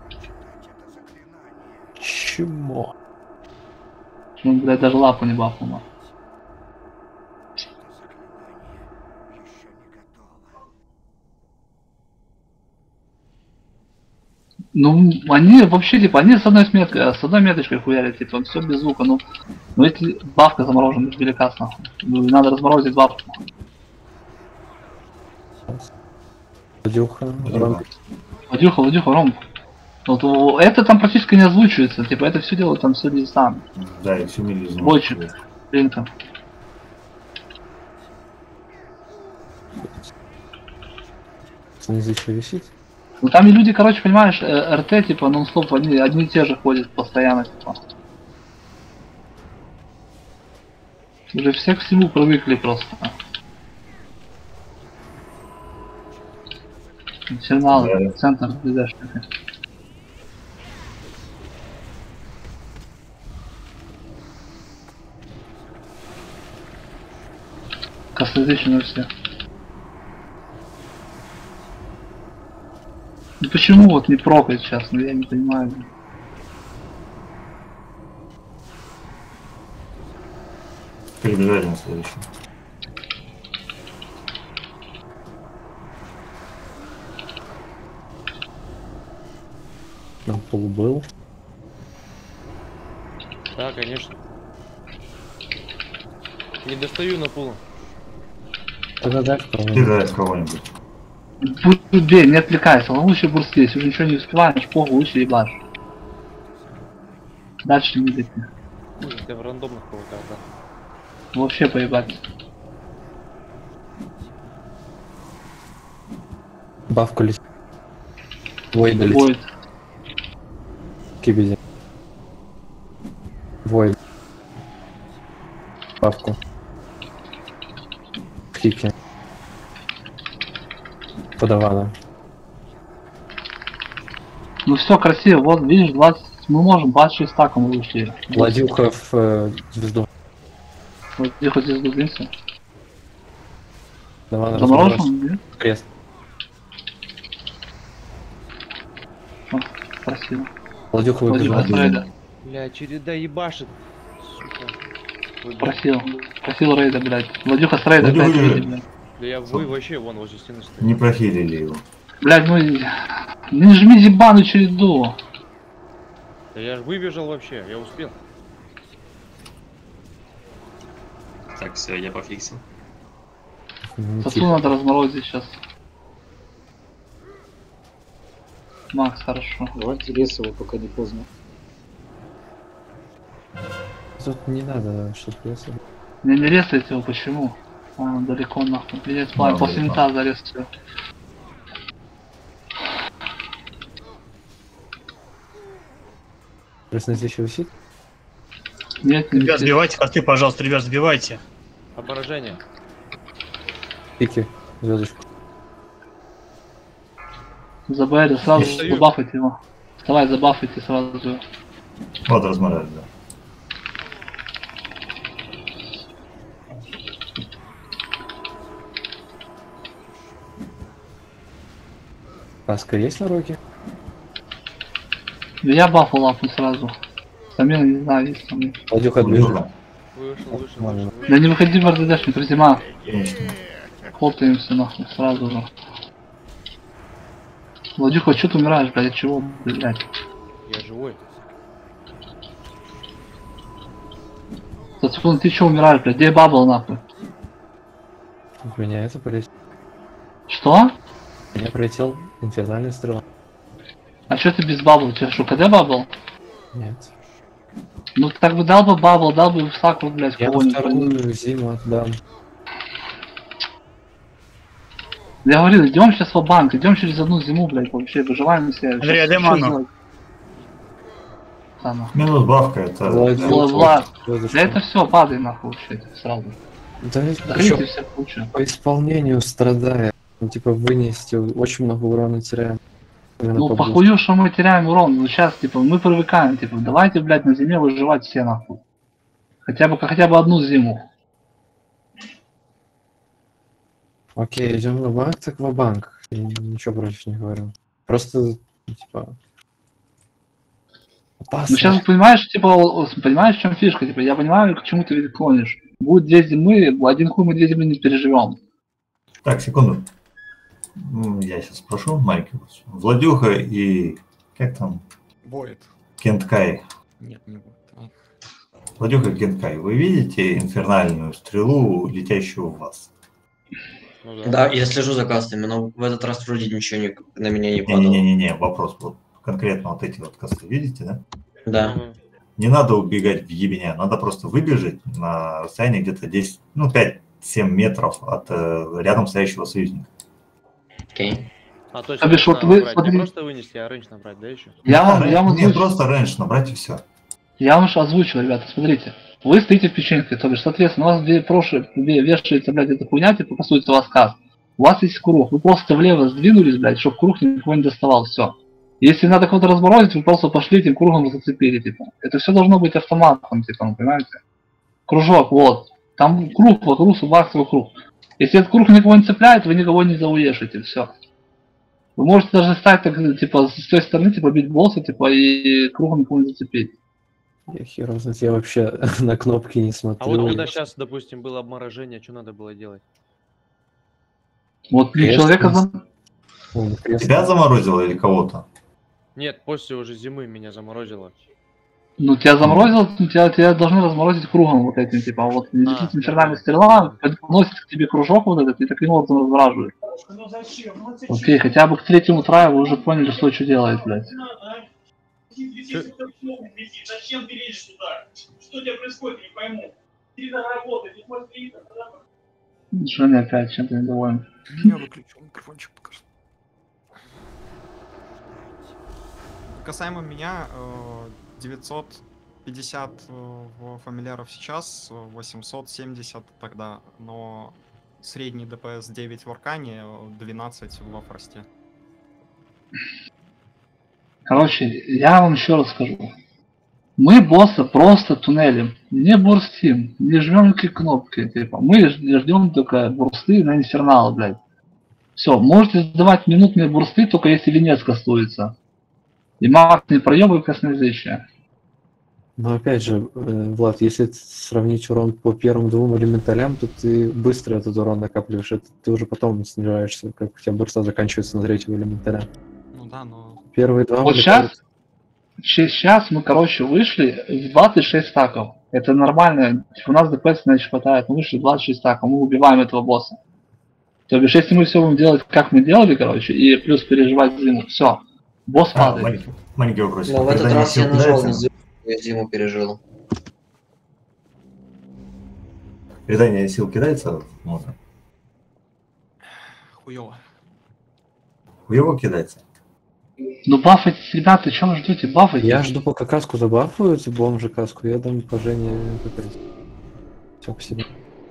Чмо. Ну, блядь, даже лапу не бахнул, нахуй. Ну, они вообще, типа, они с одной меткой, с одной меточкой хуярят, типа, все без звука, ну, ну, если бабка заморожена, это великас, нахуй. Ну, надо разморозить бабку. Вадюха. Вадюха. Вадюха, Вадюха, Ром. Вот о, это там практически не озвучивается, типа, это все делают там все люди сами. Да, и всю милизну. Бойчик, Ринка. Снизу еще висит. Ну там и люди, короче, понимаешь, э, РТ, типа, нон-стоп, одни, одни и те же ходят постоянно, типа. Уже все к всему привыкли просто. Сигнал, Да. центр, ДДшника. Косозрительно все. Ну почему вот не прокать сейчас, ну я не понимаю. Перебежали на следующий. На полу был. Да, конечно. Не достаю на полу. Тогда дай кого-нибудь. Кидай кого-нибудь. Будь бей, не отвлекайся, лучше бурсти, если уже ничего не успеваешь, похуй, лучше ебашь. Дальше не бить. Ты в рандомных кого-то отдал. Вообще поебать. Бавку летит. Войда летит. Будет. Кибиди. Войд. Бавку. Хики. Подавана. Ну все красиво, вот видишь, двадцать, мы можем двадцать шесть стаком вышли. Владюха в э, звезду. Вот где хоть здесь сдвинься. Давай, Заморожен, нет? Крест. О, спасибо. Владюха Владимир выбежал. Рейда. Бля, череда ебашит. Сука. Ой, бля. Просил. Просил Рейда, блядь. Владюха с Рейда, Владюха блядь, выбежал. види, блядь. Да я вы вообще вон возле стены стою. Не прохилили его. Блядь, ну не жми зебану череду. Да я же выбежал вообще, я успел. Так, все, я пофиксил. М, Сосу тихо. надо разморозить сейчас. Макс, хорошо. Давайте рез его, пока не поздно. Тут не надо, чтобы я сам- Не, не резайте его, почему? Он далеко нахуй. Пиздец, план, Да, после да, мента зарез все. Просто здесь еще висит. Нет, не Ребят, висит. сбивайте хосты, пожалуйста, ребят, сбивайте. Оборожение. Пики. Звездочку. Забэри, сразу Я стою. забафайте его. Вставай, забафайте сразу. Вот разморали, да. Паска есть на руке? Я бафу лапну сразу. Самина не знаю, есть там. Владюха отбежал. Владюха. Вышел, вышел, Ладно. вышел. Да не выходи в РДДшник, зима. Конечно. Холтаемся нахуй сразу же. Владюха, что ты умираешь, блядь, от чего, блядь? Я живой. Зацепун, ты чё умираешь, блядь? Где бабл нахуй? У меня это полетел. Что? У меня пролетел инфернальная стрела. А чё ты без бабл? У тебя что, КД бабл? Нет. Ну так бы дал бы бабл, дал бы в саку, блядь, Я на кого-нибудь. вторую зиму отдам. Я говорил, идем сейчас в банк, идем через одну зиму, блядь, вообще выживаем все. Андрей, Щас а дай что ману. сделать? Ладно. Минус бавка, это... Влад- да. Влад, Влад. Звездочку. Да это все, падай нахуй вообще сразу. Да, Заходите еще все в кучу. по исполнению страдая. Ну, типа вынести, очень много урона теряем. Именно Ну по бусту. похую, что мы теряем урон. Ну сейчас, типа, мы привыкаем, типа, давайте, блядь, на зиме выживать все нахуй. Хотя бы хотя бы одну зиму. Окей, идем на банк, так в банк. Ничего против не говорю. Просто, типа... Опасно. Ну сейчас понимаешь, типа, о- понимаешь, в чем фишка, типа, я понимаю, к чему ты клонишь. Будет две зимы, один хуй мы две зимы не переживем. Так, секунду. М, Я сейчас спрошу, маленький. вопрос. Владюха и... Как там? Воет. Кенткай. Нет, не будет. Ай. Владюха и Кенткай, вы видите инфернальную стрелу, летящую в вас? Ну да. Да, я слежу за кастами, но в этот раз вроде ничего не, на меня не падало. Не-не-не, вопрос. Вот конкретно вот эти вот косты, видите, да? Да. Мгм. Не надо убегать в ебеня, надо просто выбежать на расстоянии где-то десять, ну пять-семь метров от э, рядом стоящего союзника. Окей. А, то есть То бишь, рейндж вот надо вы брать, смотри- не просто вынести, а рейндж набрать, да, еще? Я вам, я вам Нет, озвучу, просто рейндж набрать и все. я вам же озвучу, ребята, смотрите. Вы стоите в печеньке, то бишь, соответственно, у вас где прошлое, где вешается, блядь, эта хуйня, типа, по сути, у вас каст. У вас есть круг, вы просто влево сдвинулись, блядь, чтобы круг никого не доставал, все. Если надо кого-то разморозить, вы просто пошли этим кругом зацепили, типа. Это все должно быть автоматом, типа, ну, понимаете? Кружок, вот. Там круг вокруг, субаксовый круг. Если этот круг никого не цепляет, вы никого не зауешите, все. Вы можете даже стать так, типа, с той стороны, типа, бить босса, типа, и кругом никого не зацепить. Я хер его знает, я вообще на кнопки не смотрю. А вот когда сейчас, допустим, было обморожение, что надо было делать? Вот для Крест человека вниз. зам... Вон, крест. Тебя заморозило или кого-то? Нет, после уже зимы меня заморозило. Ну, тебя заморозил, тебя, тебя должны разморозить кругом вот этим, типа, вот, А, летит инфернальная нормально. стрела, подносит к тебе кружок вот этот, и таким образом размораживает. Окей, хотя бы к третьему траю вы уже поняли, что что делает, блядь. Зачем ты лезешь туда? Что у тебя происходит, не пойму. Ты работаешь, не можешь видно. Женя опять чем-то недоволен. Я выключил микрофончик пока что. Касаемо меня, э, девятьсот пятьдесят э, в фамильяров сейчас, э, восемьсот семьдесят тогда, но средний ДПС девять в Аркане, э, двенадцать в Форсте. Короче, я вам еще раз скажу. Мы босса просто туннелем, не бурстим, не жмем никакие кнопки, типа. Мы ждем только бурсты на инфернал, блядь. Все, можете сдавать минутные бурсты, только если венец кастуется. И максимальные проемы и косноязычия. Но опять же, э, Влад, если сравнить урон по первым двум элементалям, то ты быстро этот урон накапливаешь, это ты уже потом снижаешься, как у тебя бурста заканчивается на третьего элементаля. Ну да, но... Первые два... Вот вылетают. сейчас, сейчас мы, короче, вышли в двадцать шесть стаков. Это нормально. Типа, у нас ДПС, значит, хватает. Мы вышли в двадцать шесть стаков. Мы убиваем этого босса. То бишь, если мы все будем делать, как мы делали, короче, и плюс переживать зиму, все. Босс А, падает. маленький, маленький вопрос. Но в этот Когда раз я сил нажал кидается, на зиму, я зиму пережил. Передание сил кидается, можно. Хуёво. Хуево кидается. Ну бафайтесь, ребята, что вы ждете? Бафайтесь. Я жду, пока каску забафуют, бомжи каску, я дам по Жене какая-то. Все, спасибо.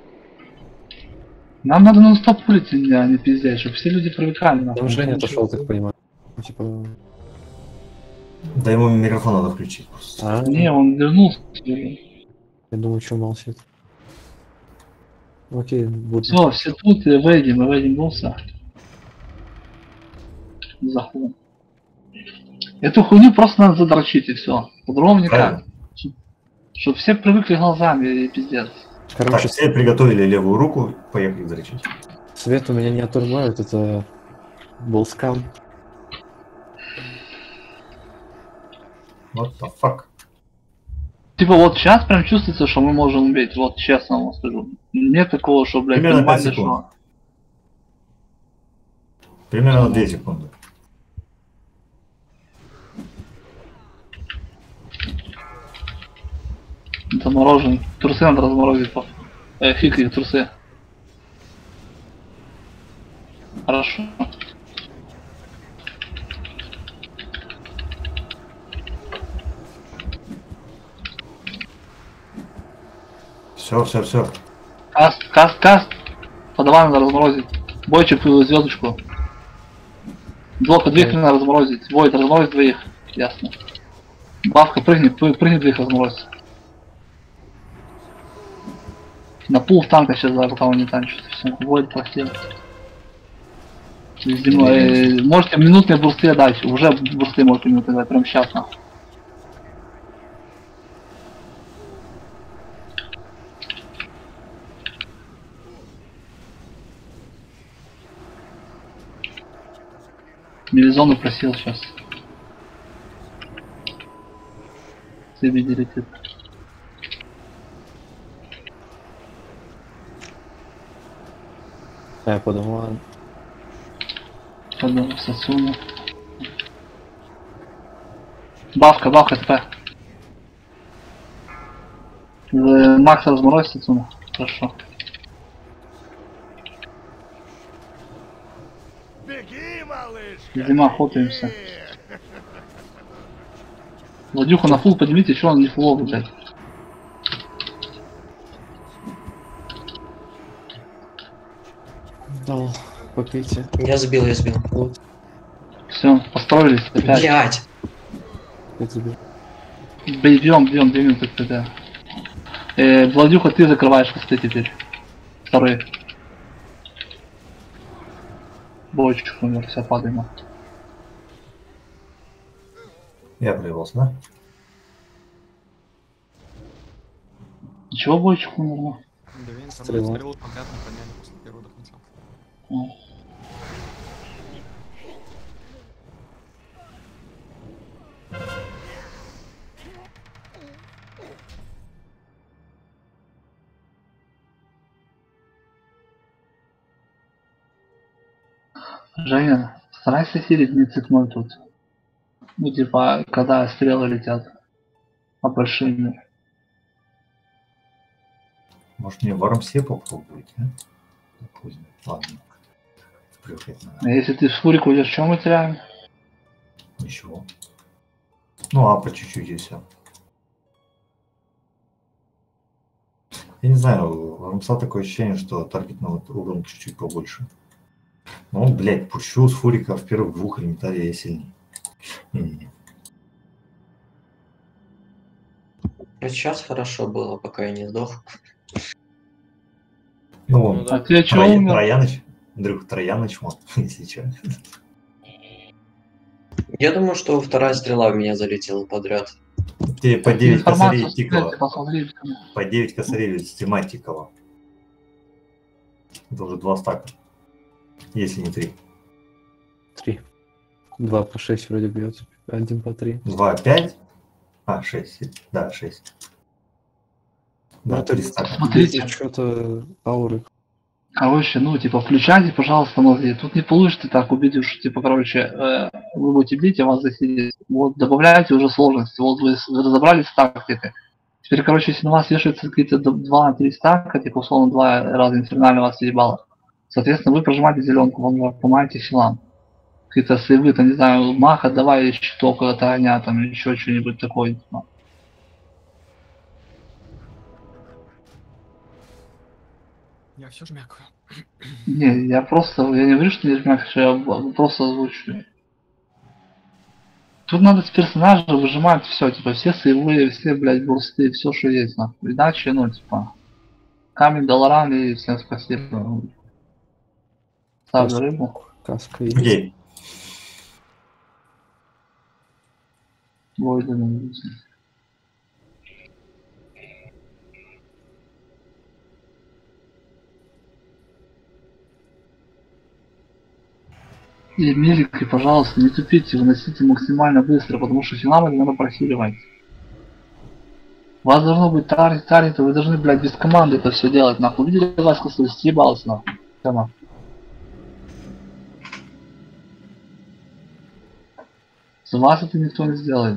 Нам надо нон-стоп пулить, а не пиздец, чтобы все люди привыкали. нахуй. Там Женя отошел, так понимаю. Ну, типа... Да ему микрофон надо включить просто. А, Не, он вернулся. я думаю, что молчит. Окей, буду. Все, все тут, и выйдем, и выйдем босса. Заходим. Эту хуйню просто надо задрочить и все. По-другому никак. Правильно. Чтобы все привыкли глазами и пиздец. Короче, Так, все приготовили левую руку, поехали дрочить. свет у меня не отрубают, это был скам. What the fuck? Типа вот сейчас прям чувствуется, что мы можем убить, вот честно вам скажу. Нет такого, что, блядь, Примерно пять понимаете, секунд. что... Примерно две секунды. Заморожен. Трусы надо разморозить. по- Э, фиг их трусы. Хорошо. Все, все, все. Каст, каст, каст. Подавай надо разморозить. Бойчик звездочку. Блока двоих надо разморозить. Войд, разморозить двоих. Ясно. Бабка, прыгни, пры- прыгни двоих разморозить. На пул в танка сейчас, да, пока он не танчится. Все, Войд просил. Зимой, э, можете минутные бурсты отдать. Уже бурсты можете минуты дать, прям сейчас нахуй. Мелизону просил сейчас. Сибиди летит. А, я подумал, ладно. Подумал, Сацуну. Бавка, бавка ТП. Э, Макс разморозь Сацуну. Хорошо. Беги, малыш! Зима, охотаемся. Владюха на фул поднимите, что он не фуловый, блядь. Дал, попейте. Я сбил, я сбил. Вот, Все, построились опять. Блять! опять забил. Бьем, бьем, две минуты тогда. Э, Владюха, ты закрываешь хосты теперь. Вторые. Бочек умер, все, падаем. Я проебался, да? Ничего, бочек умер, Две информации, Стрела. стрелу подряд не подняли после первого до конца. ну. Женя, старайся хилить не цикнуть тут. Ну типа, когда стрелы летят. По большими. Может мне варом все попробовать, а? Поздно. Ладно. Приехать надо. А если ты в фурик уйдешь, что мы теряем? Ничего. Ну, а по чуть-чуть и все. Я не знаю, у Рамса такое ощущение, что таргетного урон чуть-чуть побольше. Ну, блядь, пущу с фурика в первых двух элементарий я сильнее. Не-не-не. Сейчас хорошо было, пока я не сдох. Ну, Ну вон, да. А ты чё Троя- умер? Трояныч, Андрюх, Трояныч, вон, если чё. Я думаю, что вторая стрела в меня залетела подряд. Тебе по девять Информацию косарей тикало. скиньте, посмотрите. По девять косарей с тематикова. Это уже два стака. Если не три. Три. Два по шесть вроде бьется. Один по три. Два, пять. А, шесть. Да, шесть. Да, Ну, три так стака. Смотрите. Что-то ауры. Короче, ну, типа, включайте, пожалуйста, мозги. Тут не получится так убедить, что, типа, короче, э, вы будете бить, а вас захилить. Вот, добавляйте уже сложности. Вот вы с- разобрались с тактикой. Теперь, короче, если на вас вешаются какие-то два-три стака, типа, условно, два раза инфернально вас съебало, соответственно, вы прожимаете зеленку, вам помаете силам. Какие-то сейвы, там, не знаю, маха, давай щиток от огня, там, еще что-нибудь такое. Типа. Я все жмякаю. Не, я просто, я не говорю, что не жмякаешь, я б- просто озвучиваю. Тут надо с персонажа выжимать все, типа, все сейвы, все, блядь, бурсты, все, что есть, нахуй. Иначе, ну, типа, камень долларан и всем спасибо. Ставлю рыбу. Каска есть. Окей. Войду на И милики, пожалуйста, не тупите, выносите максимально быстро, потому что финалы надо прохиливать. У вас должно быть таргет, таргет, вы должны, блядь, без команды это все делать, нахуй. Видели вас, косой, съебался, нахуй. Всё, нахуй. С вас это никто не сделает.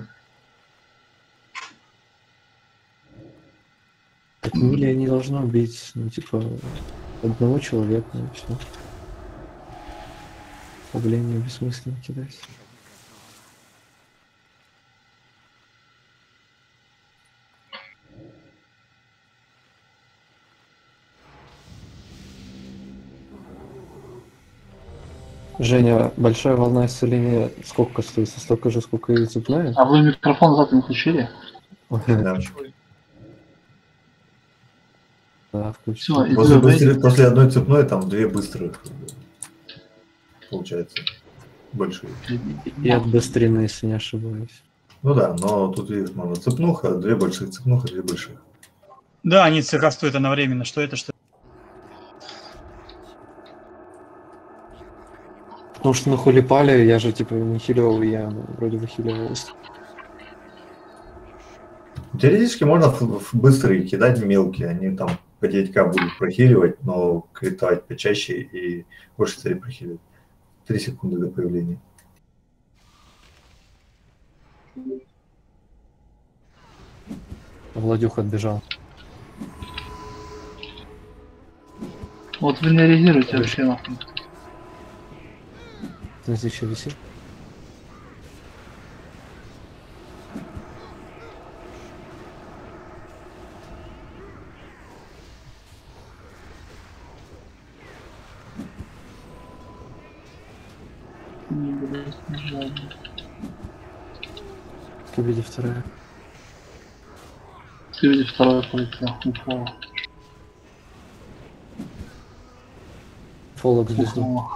Так милия не должно бить, ну, типа, одного человека, и все. Давление бессмысленно кидать. Женя, большая волна исцеления сколько стоит? Столько же, сколько и цепная? А вы микрофон зад не включили? Да. Да, включи. Всё, и После, вы быстрой- выйдете. после одной цепной там две быстрых. Получается. Большие. И от быстрины, если не ошибаюсь. Ну да, но тут видишь, можно цепнуха, две больших цепнуха, две больших. Да, они цехастуют одновременно. Что это, что Потому что на хулипале я же типа не хилил, я ну, вроде выхиливался. Теоретически можно ф- ф- быстрые кидать мелкие, они там по девять ка будут прохиливать, но критовать почаще и больше целей прохиливать. Три секунды до появления. Владюха отбежал. Вот вы не реагируете вообще, нахуй. Ты здесь еще висит? Не буду снижать. Скибиди вторая. Скибиди второй полетел. Упал. Фоллок звезду.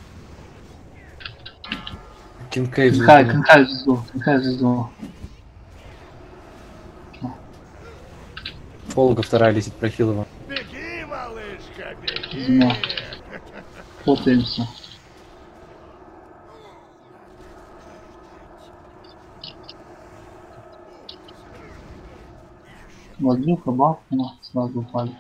Кинкей звезду. Кинкай, кинкай звезду. Кинкай звезду. Фоллога вторая летит Прохилова. Беги, малышка, беги! Зима. Фотаемся. Ладнюха, бахнула, сразу упали.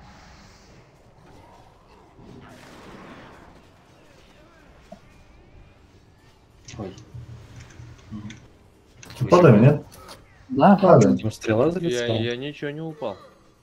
Что, падаем, нет? Да, падаем. Там стрела залетела. Я, я ничего не упал.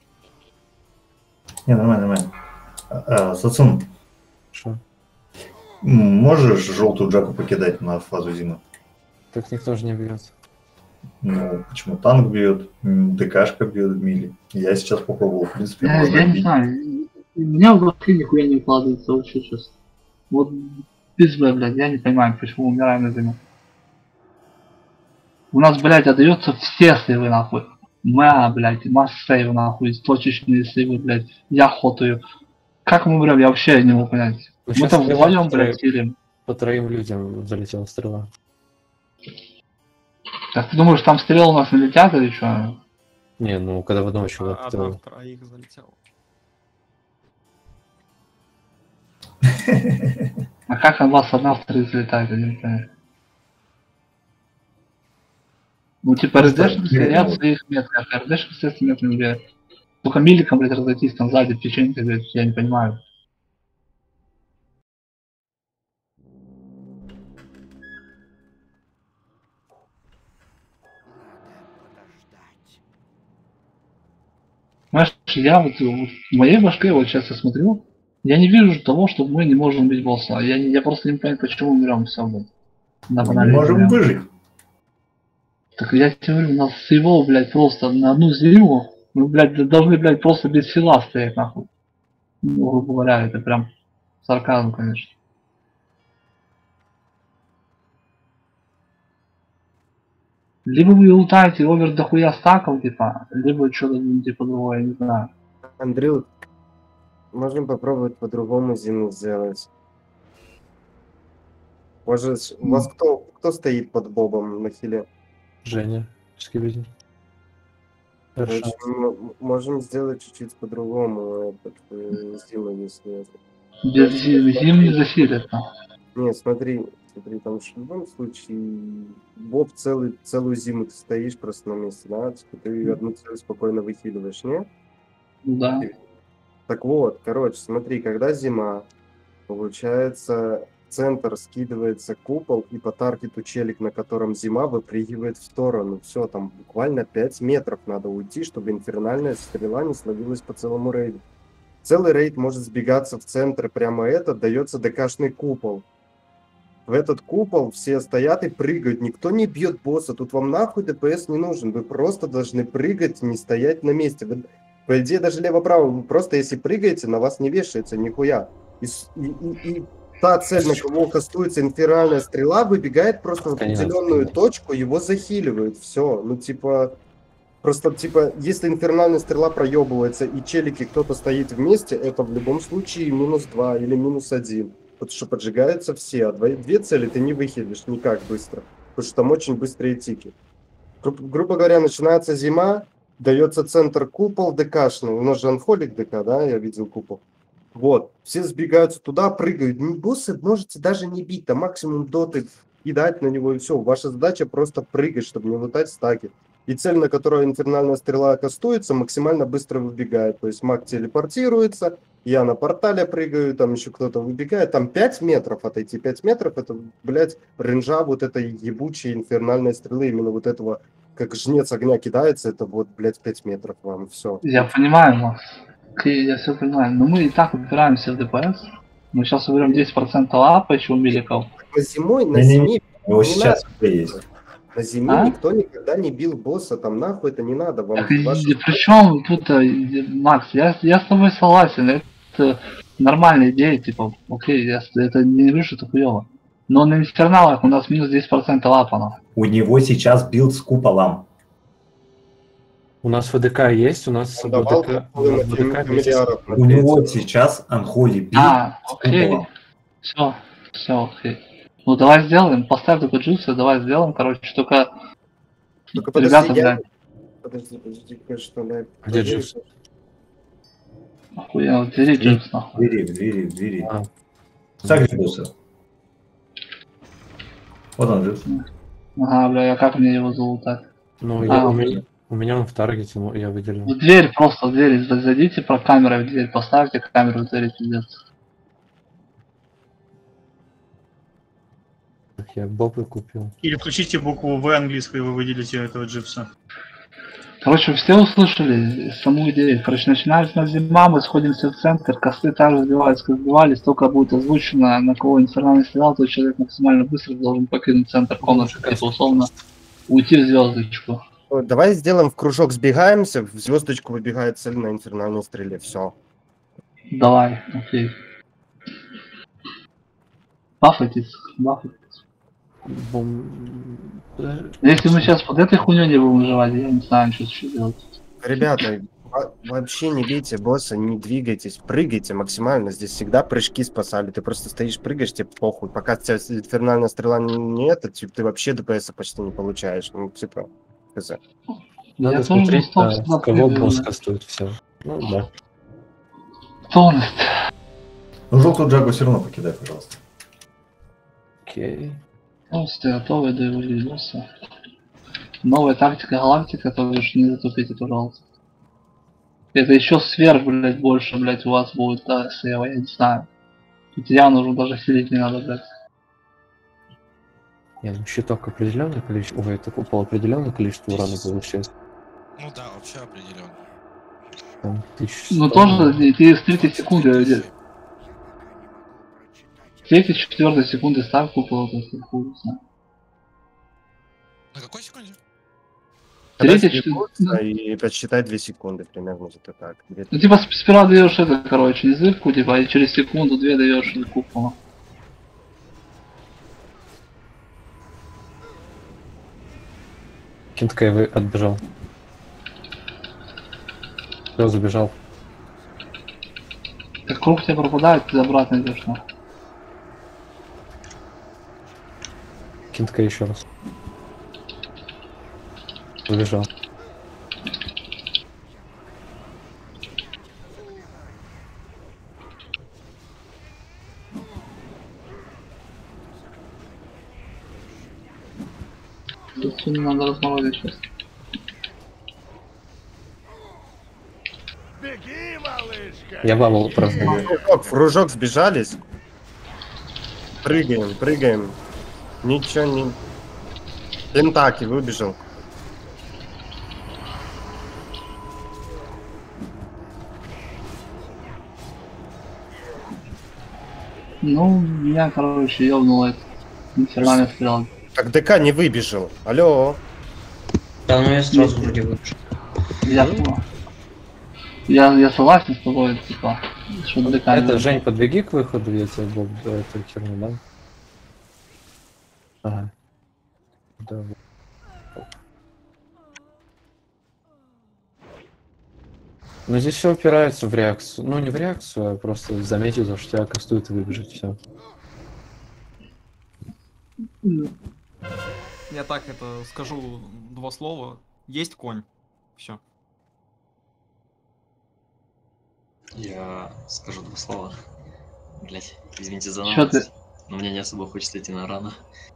Не, нормально, нормально. А, а, Сацун, Что? можешь желтую джаку покидать на фазу зимы? Так никто же не бьет. Ну, почему танк бьет, м, ДКшка бьет в мили. Я сейчас попробовал, в принципе. Я, можно я не бить. знаю. У меня в башке нихуя не укладывается вообще сейчас. Вот без Б, блядь, я не понимаю, почему умираем на зиме. У нас, блядь, отдается все сейвы нахуй. Моя, блядь, масс сейвы нахуй, точечные сейвы, блядь. Я хотаю. Как мы умрем, я вообще не могу понять. Ну, Мы щас там стрела вдвоем, по троим- блядь, сидим. По троим людям залетела стрела. Так ты думаешь, там стрелы у нас налетят или что? Не, ну когда в одного человека. А, одна в троих залетела. А как у вас одна в три залетает, я не понимаю. Ну типа РДшник стоят в своих метках, а РДшник стоят в метках, блядь. Только миликом, блядь, разойтись там сзади, печенька, блядь, я не понимаю. Знаешь, я вот в моей башке, вот сейчас я смотрю, я не вижу того, что мы не можем убить босса. Я, не- я просто не понимаю, почему умрем все. На Мы банальной можем земле. выжить. Так я тебе говорю, у нас всего, блядь, просто на одну зиму, мы, блядь, должны, блядь, просто без села стоять, нахуй. Ну, грубо говоря, это прям сарказм, конечно. Либо вы лутаете овер дохуя стаков, типа, либо что-то, типа, другое, я не знаю. Андрю, можем попробовать по-другому зиму сделать. Может, у вас кто, кто стоит под бобом на хиле? Женя. Скибиди. Короче, Хорошо. мы можем сделать чуть-чуть по-другому этот, э, зиму, если... Без зи- зим не засилит, нахуй. Не, смотри, смотри, там ж в любом случае боб целый, целую зиму ты стоишь просто на месте, да? Типа ты одну цель спокойно выхиливаешь, не? Да. Так вот, короче, смотри, когда зима, получается, центр скидывается купол, и по таргету челик, на котором зима, выпрыгивает в сторону. Все, там буквально пять метров надо уйти, чтобы инфернальная стрела не словилась по целому рейду. Целый рейд может сбегаться в центр, прямо это, дается ДКшный купол. В этот купол все стоят и прыгают, никто не бьет босса, тут вам нахуй ДПС не нужен, вы просто должны прыгать, не стоять на месте. Вы, по идее, даже лево-право, вы просто если прыгаете, на вас не вешается нихуя. И, с- и, и- и та цель, на кого кастуется инфернальная стрела, выбегает просто в Конечно, определенную конечно. точку, его захиливают, все. Ну, типа, просто, типа, если инфернальная стрела проебывается и челики кто-то стоит вместе, это в любом случае минус два или минус один. Потому что поджигаются все, а две, две цели ты не выхилишь никак быстро. Потому что там очень быстрые тики. Гру- грубо говоря, начинается зима, дается центр купол ДКшный. У нас же анхолик ДК, да, я видел купол. Вот, все сбегаются туда, прыгают. Ну, боссы можете даже не бить, там максимум доты кидать на него и все. Ваша задача просто прыгать, чтобы не лутать стаки. И цель, на которую инфернальная стрела кастуется, максимально быстро выбегает. То есть маг телепортируется, я на портале прыгаю, там еще кто-то выбегает. Там пять метров отойти. пять метров это, блядь, ренжа вот этой ебучей инфернальной стрелы. Именно вот этого, как жнец огня кидается, это вот, блядь, пять метров вам. Все. Я понимаю, Макс. Окей, я все понимаю. Но мы и так упираемся в ДПС. Мы сейчас уберем десять процентов апа еще у миликов. На зимой, на Не-не-не, зиме... у него не сейчас надо. уже есть. На зиме А? никто никогда не бил босса, там нахуй это не надо. Вам Так, и- ваши- причем тут, э, Макс, я, я с тобой согласен. Это нормальная идея, типа, окей, я, с- это не говорю, что это хуево. Но на инферналах у нас минус десять процентов апана. У него сейчас билд с куполом. У нас ВДК есть, у нас Он давал ВДК, у половину нас ВДК фамильяров на У него третьем. сейчас анхоли билд А, с окей. куполом. Все, все, окей. Ну давай сделаем, поставь только джусы, давай сделаем, короче, только... Только подожди, Ребята, я- блядь, Подожди, подожди, кое-что на... Где джуз? охуенно, двери Двери, джус, нахуй. двери, двери, двери. А. Ставь босса. Вот он джуз. Ага, бля, а как мне его залутать? Ну, А, я, у, окей. меня, у меня он в таргете, ну, я выделил. В дверь, просто в дверь зайдите, про камерой в дверь поставьте, камеру в двери, пиздец. Я бобы купил. Или включите букву В английскую, и вы выделите этого джипса. Короче, все услышали саму идею. Короче, начинается зима, мы сходимся в центр, косты также сбиваются, как сбивались, только будет озвучено, на кого инфернальный стрелял, то человек максимально быстро должен покинуть центр комнаты, как условно уйти в звездочку. Вот, давай сделаем в кружок, сбегаемся, в звездочку выбегает цель на инфернальной стреле, все. Давай, окей. Бафайтесь, бафайтесь. Бом... Подожди. Если мы сейчас под этой хуйней не будем выживать, я не знаю, что еще делать. Ребята, во- вообще не бейте босса, не двигайтесь, прыгайте максимально. Здесь всегда прыжки спасали. Ты просто стоишь, прыгаешь, тебе похуй. Пока у тебя инфернальная стрела не, не это, типа, ты вообще ДПС почти не получаешь. Ну, типа, хз. Надо Я тоже смотреть, не стал а, сюда с кого прыгаю, босс да. кастует, все. Ну, да. Полностью. Ну, желтую джагу все равно покидай, пожалуйста. Окей. Полностью готовы до его видоса. Новая тактика галактика, то бишь не затупите, пожалуйста. Это еще сверх, блять, больше, блять, у вас будет, да, сева, я не знаю. Тут явно уже даже сидеть не надо, блять. Не, ну щиток определенное количество. Ой, это купол определенное количество урона получает. Ну да, вообще определенно. Там тысяча сто. Ну тоже, ты с третьей секунды, с третьей, четвертой секунды ставь купол, то есть хуй, не знаю. На какой секунде? Третья, Секунда, и подсчитай две секунды примерно, где-то так. Две- Ну типа сперва даешь это, короче, не зывку, типа, и через секунду-две даешь купол. Кинткой вы отбежал. Все, забежал. Как круг тебя пропадает, ты обратно идешь, ну. Кинтка еще раз. Забежал. Тут всё не надо разморозить сейчас. Беги, малышка! Я бабл просто. Кружок, в кружок сбежались. Прыгаем, прыгаем. Ничего не... Пентаки выбежал. Ну, меня, короче, ёбнуло это. Инфернальная стрела. Так ДК не выбежал. Алло. Да, ну я сразу вроде выпишу. Я понял. Я, я согласен с тобой, типа, что ДК не Это, выбежал. Жень, подбеги к выходу, я тебе боб да, эту херню дам. Ага. Да. Но здесь все упирается в реакцию. Ну, не в реакцию, а просто заметить, то, что тебя кастует и выбежать, все. Я так это скажу два слова. Есть конь. Все. Я скажу два слова. Блять, извините за Чё новость, но мне не особо хочется идти на рано.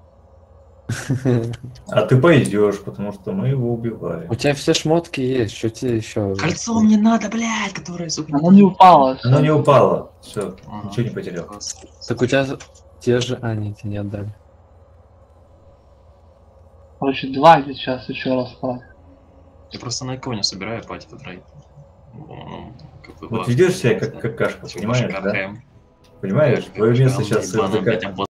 А ты пойдешь, потому что мы его убиваем. У тебя все шмотки есть, что тебе еще? Кольцо мне надо, блядь, которое, сука, Оно не упало. Оно не упало. Все, Ага. ничего не потерял. Так у тебя те же... А, нет, тебе не отдали. Короче, два сейчас еще раз брать. Я просто на никого не собираю пати потратить. Ну, как бы, Вот ладно, ведешь себя не как знаю. какашка, Типа, понимаешь, шикар да? КМ. Понимаешь? Твое место сейчас Ебаном, блядь, в ДК.